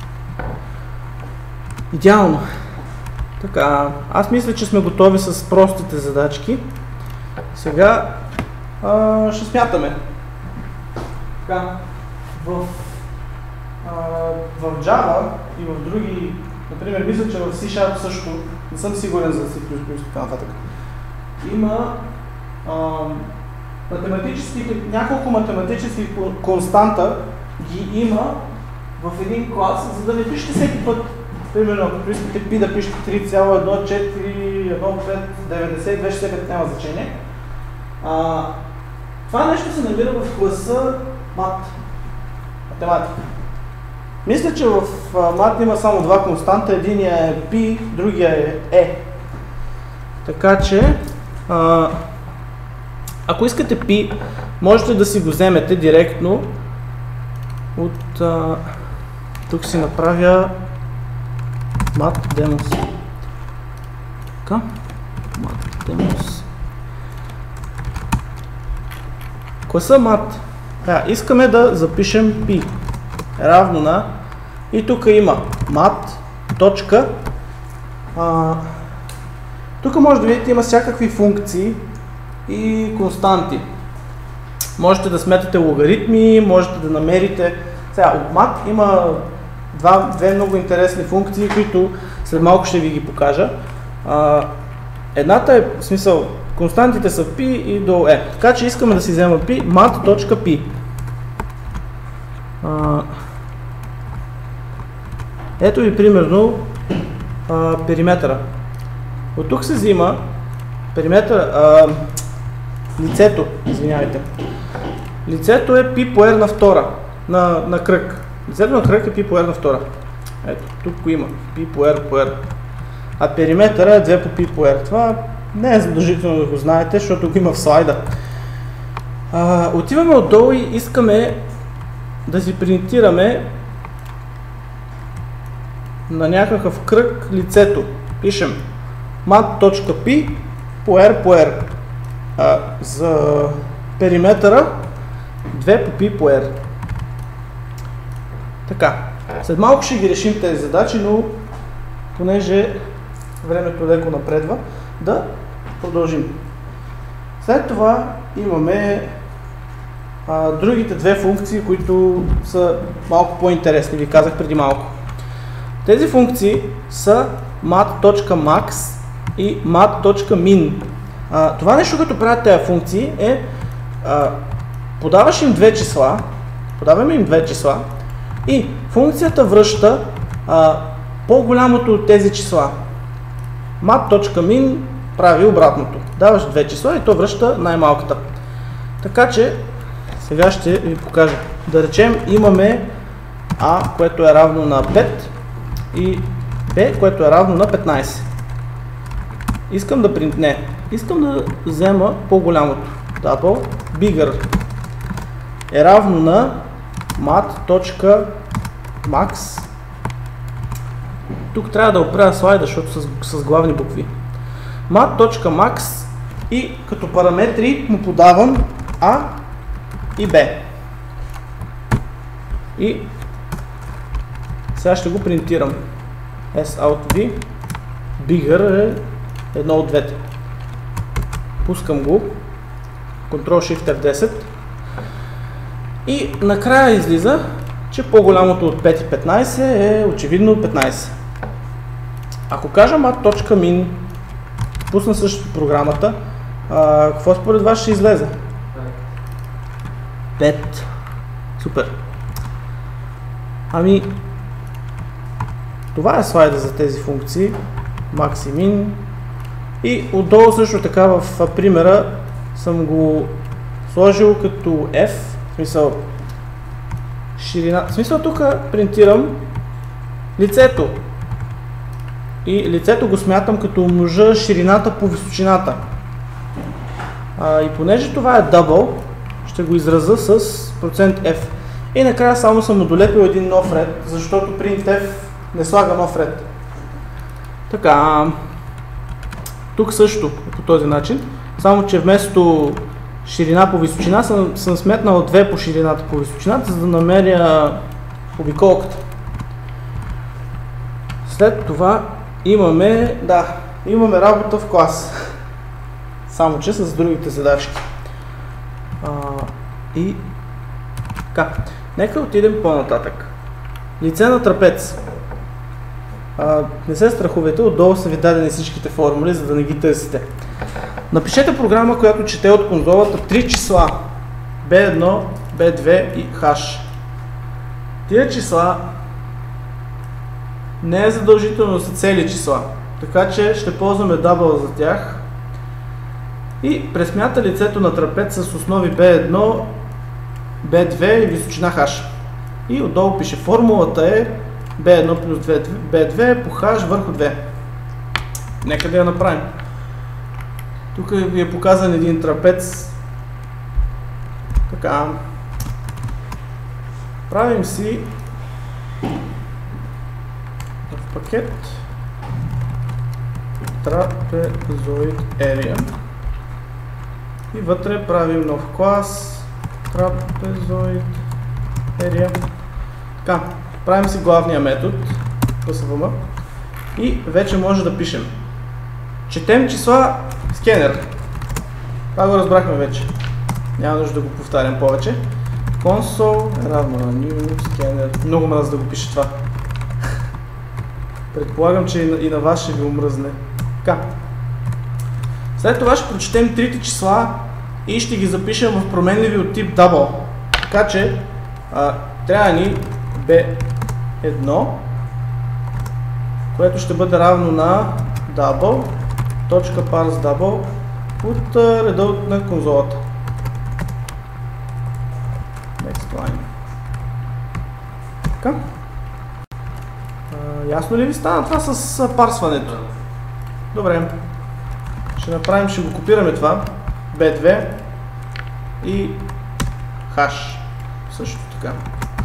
Идеално. Така, аз мисля, че сме готови с простите задачки. Сега а, ще смятаме. Така, в, а, в Java и в други, например, мисля, че в C# също, не съм сигурен за C++ и така нататък. Има а, математически, няколко математически константа ги има в един клас, за да не пишете всеки път. Примерно, ако искате пи да пишете три цяло едно четири едно пет деветдесет две шестдесет и пет, няма значение. А, това нещо се намира в класа мат, математика. Мисля, че в мат има само два константа, единия е пи, другия е е. Така че, а, ако искате пи, можете да си го вземете директно от... А, тук си направя mat demos. Така, mat demos. Класа mat. А, искаме да запишем пи равно на, и тук има mat точка. А, тук може да видите, има всякакви функции и константи. Можете да сметате логаритми, можете да намерите. Сега, от mat има два, две много интересни функции, които след малко ще ви ги покажа. А, едната е, в смисъл, константите са π и до e. Така че искаме да си взема π, mat.p. А, ето ви примерно а, периметъра. От тук се взима периметър, а, лицето, извинявайте. Лицето е π по r на втора, на, на кръг. Лицето на кръг е π по r на втора. Ето, тук го има, π по r по r. А периметъра е две по π по r. Това не е задължително да го знаете, защото го има в слайда. А, отиваме отдолу и искаме да си принтираме на някакъв кръг лицето. Пишем mat.p по r по r. А, за периметъра две по P по R. Така, след малко ще ги решим тези задачи, но понеже времето леко напредва, да продължим. След това имаме а, другите две функции, които са малко по-интересни, ви казах преди малко. Тези функции са mat.max и mat.min. А, това нещо, като правят тези функции е а, подаваш им две числа, подаваме им две числа и функцията връща а, по-голямото от тези числа. mat.min прави обратното. Даваш две числа и то връща най-малката. Така че сега ще ви покажа. Да речем имаме A, което е равно на пет и B, което е равно на петнайсет. Искам да принт... Не. Искам да взема по-голямото. Double bigger е равно на mat.max. Тук трябва да оправя слайда, защото с, с главни букви. mat.max и като параметри му подавам A и B. И сега ще го принтирам. sout_v bigger е едно от двете. Пускам го. Ctrl-Shift-F десет. И накрая излиза, че по-голямото от пет и петнайсет е очевидно петнайсет. Ако кажа mat.min, пусна също програмата, а, какво според вас ще излезе? пет. Супер. Ами, това е слайда за тези функции. Max и min. И отдолу също така в примера съм го сложил като F, в смисъл ширина. В смисъл тук принтирам лицето. И лицето го смятам като умножа ширината по височината. А, и понеже това е double, ще го изразя с процент F. И накрая само съм удолепил един нов ред, защото printf не слага нов ред. Така, тук също по този начин, само че вместо ширина по височина съм, съм сметнал две по ширината по височината, за да намеря обиколката. След това имаме, да, имаме работа в клас, само че с другите задачки. А, и така, нека отидем по-нататък. Лице на трапец. А, не се страхувайте, отдолу са ви дадени всичките формули, за да не ги търсите. Напишете програма, която чете от конзолата три числа би едно, би две и H. Тия числа не е задължително са цели числа, така че ще ползваме double за тях и пресмята лицето на трапец с основи би едно, би две и височина H. И отдолу пише формулата е би едно плюс би две по H върху две. Нека да я направим. Тук ви е показан един трапец. Така. Правим си в пакет Trapezoid Area и вътре правим нов клас Trapezoid Area. Така, правим си главния метод пи ес ви ем и вече може да пишем. Четем числа скенер. Това го разбрахме вече. Няма нужда да го повтарям повече. Console е равно на new scanner. Много мръз да го пише това. Предполагам, че и на, и на вас ще ви омръзне. Така. След това ще прочетем трите числа и ще ги запишем в променливи от тип double. Така че а, трябва ни би едно, което ще бъде равно на double, точка parse double от реда на конзолата. Next line. Така. А, ясно ли ви стана това с парсването? Добре. Ще направим, ще го копираме това. би две и H. Също така.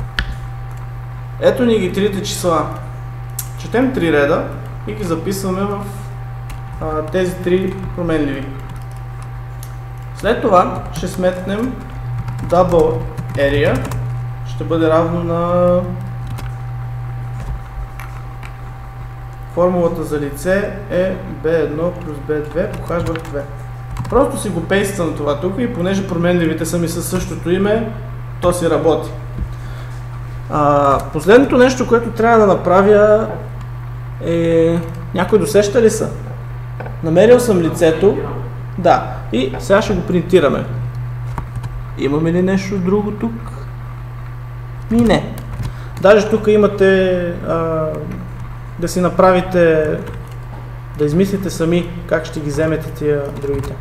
Ето ни ги трите числа. Четем три реда и ги записваме в а, тези три променливи. След това ще сметнем double area ще бъде равно на формулата за лице е би едно плюс би две по h върху две. Просто си го пействам това тук и понеже променливите са ми със същото име, то си работи. А, последното нещо, което трябва да направя е... Някой досеща ли са? Намерил съм лицето. Да. И сега ще го принтираме. Имаме ли нещо друго тук? Ми не. Даже тук имате а, да си направите, да измислите сами как ще ги вземете тия другите.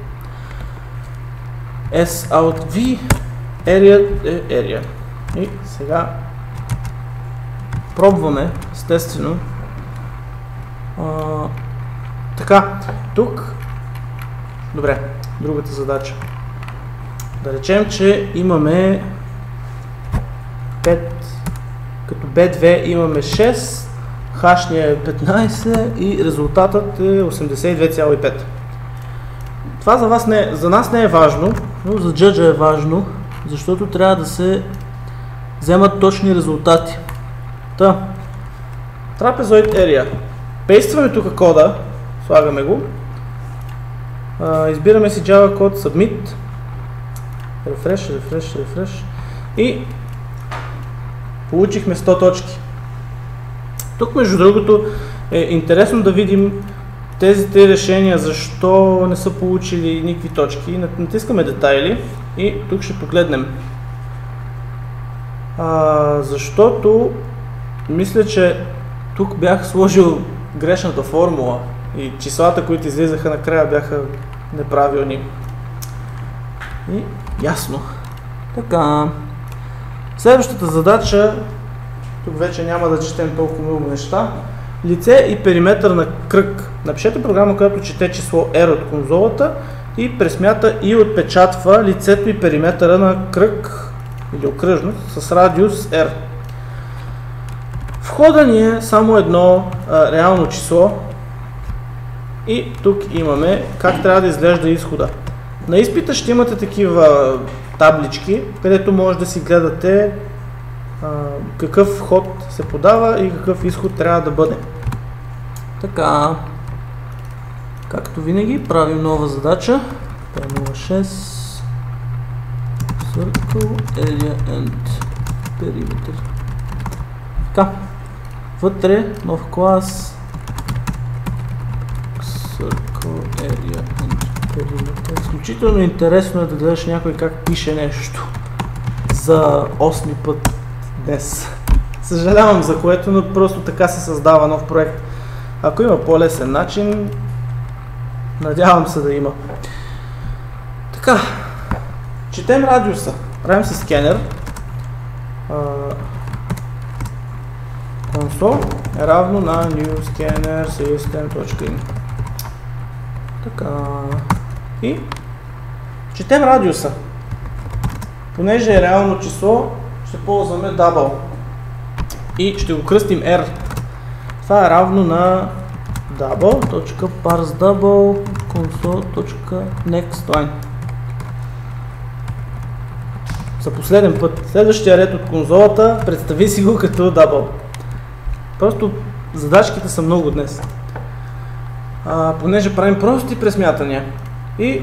S out V area е area. И сега пробваме, естествено. А, така, тук. Добре, другата задача. Да речем, че имаме пет, като би две имаме шест, хашния е петнайсет и резултатът е осемдесет и две цяло и пет. Това за, вас не, за нас не е важно, но за джаджа е важно, защото трябва да се вземат точни резултати. Та, Trapezoid Area. Пействаме тук кода, слагаме го, а, избираме си Java код, Submit, Refresh, Refresh, Refresh и получихме сто точки. Тук между другото е интересно да видим тези три решения, защо не са получили никакви точки. Натискаме детайли и тук ще погледнем. А, защото мисля, че тук бях сложил грешната формула и числата, които излизаха накрая, бяха неправилни. И ясно. Така. Следващата задача, тук вече няма да четем толкова много неща. Лице и периметър на кръг. Напишете програма, която чете число R от конзолата и пресмята и отпечатва лицето и периметъра на кръг или окръжност с радиус R. Входа ни е само едно а, реално число и тук имаме как трябва да изглежда изхода. На изпита ще имате такива таблички, където може да си гледате а, какъв ход се подава и какъв изход трябва да бъде. Така, както винаги, правим нова задача. пи нула шест Circle Area and Perimeter. Така, вътре нов клас Circle Area and Perimeter. Изключително интересно е да гледаш някой как пише нещо за осми път днес. Съжалявам за което, но просто така се създава нов проект. Ако има по-лесен начин, надявам се да има. Така, четем радиуса. Правим си скенер. Console е равно на new scanner system.in. Така. И четем радиуса. Понеже е реално число, ще ползваме double. И ще го кръстим R. Това е равно на double.parseDouble console.nextLine. За последен път. Следващия ред от конзолата, представи си го като double. Просто задачките са много днес. А, понеже правим прости пресмятания. И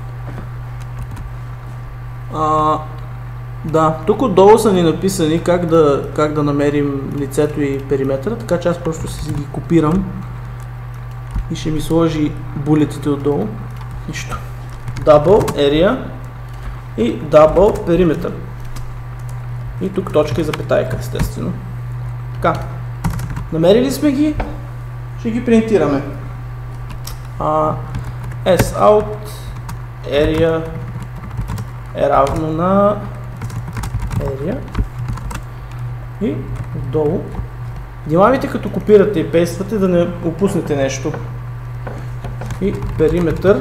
а, да, тук отдолу са ни написани как да, как да намерим лицето и периметъра, така че аз просто си ги копирам и ще ми сложи булетите отдолу. Нищо. Double area и double периметър. И тук точка и запетайка, естествено. Така. Намерили сме ги, ще ги принтираме. А, sout area е равно на area и отдолу. Внимавайте като копирате и пействате да не опуснете нещо. И периметър,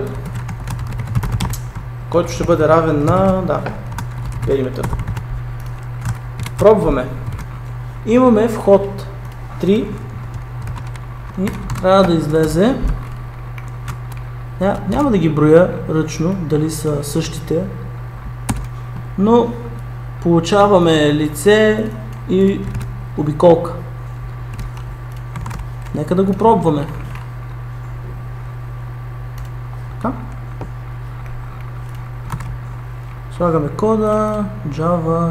който ще бъде равен на, да, периметър. Пробваме. Имаме вход три и трябва да излезе. Ня, няма да ги броя ръчно, дали са същите, но получаваме лице и обиколка. Нека да го пробваме. Така. Слагаме кода, Java.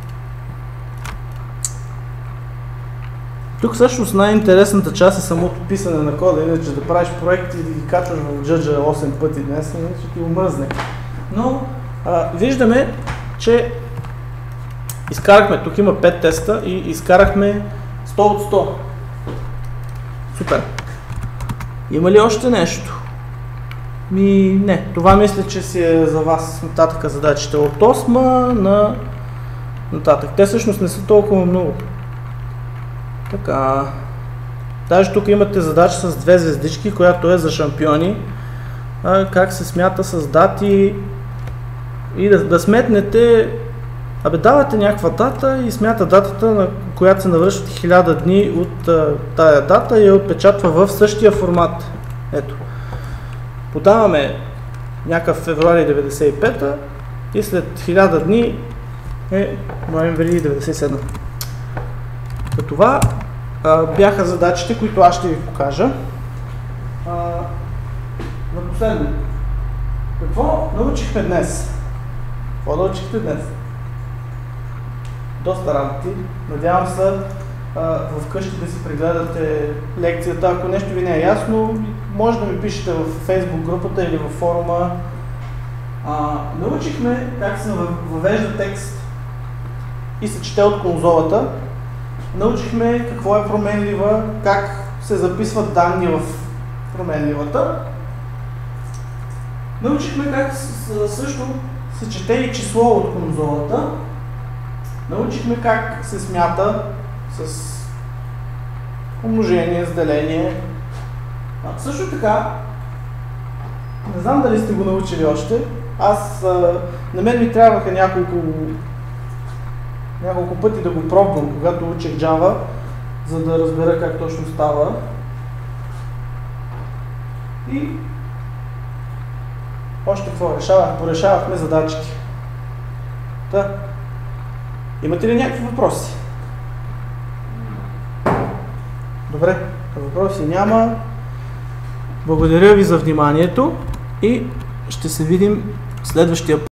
Тук всъщност най-интересната част е самото писане на кода, иначе да правиш проекти и да ги качваш в Джаджа осем пъти днес, ще ти умръзне. Но а, виждаме, че изкарахме, тук има пет теста и изкарахме сто от сто. Супер. Има ли още нещо? Ми не, това мисля, че си е за вас нататък задачите от осма на нататък. Те всъщност не са толкова много. Така. Даже тук имате задача с две звездички, която е за шампиони. А, как се смята с дати и да, да сметнете. Абе, давате някаква дата и смята датата, на която се навършват хиляда дни от а, тая дата и я отпечатва в същия формат. Ето. Подаваме някакъв февруари деветдесет и пета и след хиляда дни е ноември деветдесет и седма. За това а, бяха задачите, които аз ще ви покажа. А, на последно. Какво научихме днес? Какво научихте днес? Доста работи. Надявам се а, вкъщи да си прегледате лекцията. Ако нещо ви не е ясно, може да ми пишете в Facebook групата или в форума. А, научихме как се въвежда текст и се чете от конзолата. Научихме какво е променлива, как се записват данни в променливата. Научихме как също се чете и число от конзолата. Научихме как се смята с умножение, с деление. А, също така, не знам дали сте го научили още, аз, а, на мен ми трябваха няколко, няколко пъти да го пробвам, когато учих Java, за да разбера как точно става. И още какво решавах? Порешавахме задачки. Та. Имате ли някакви въпроси? Добре, въпроси няма. Благодаря ви за вниманието и ще се видим следващия път.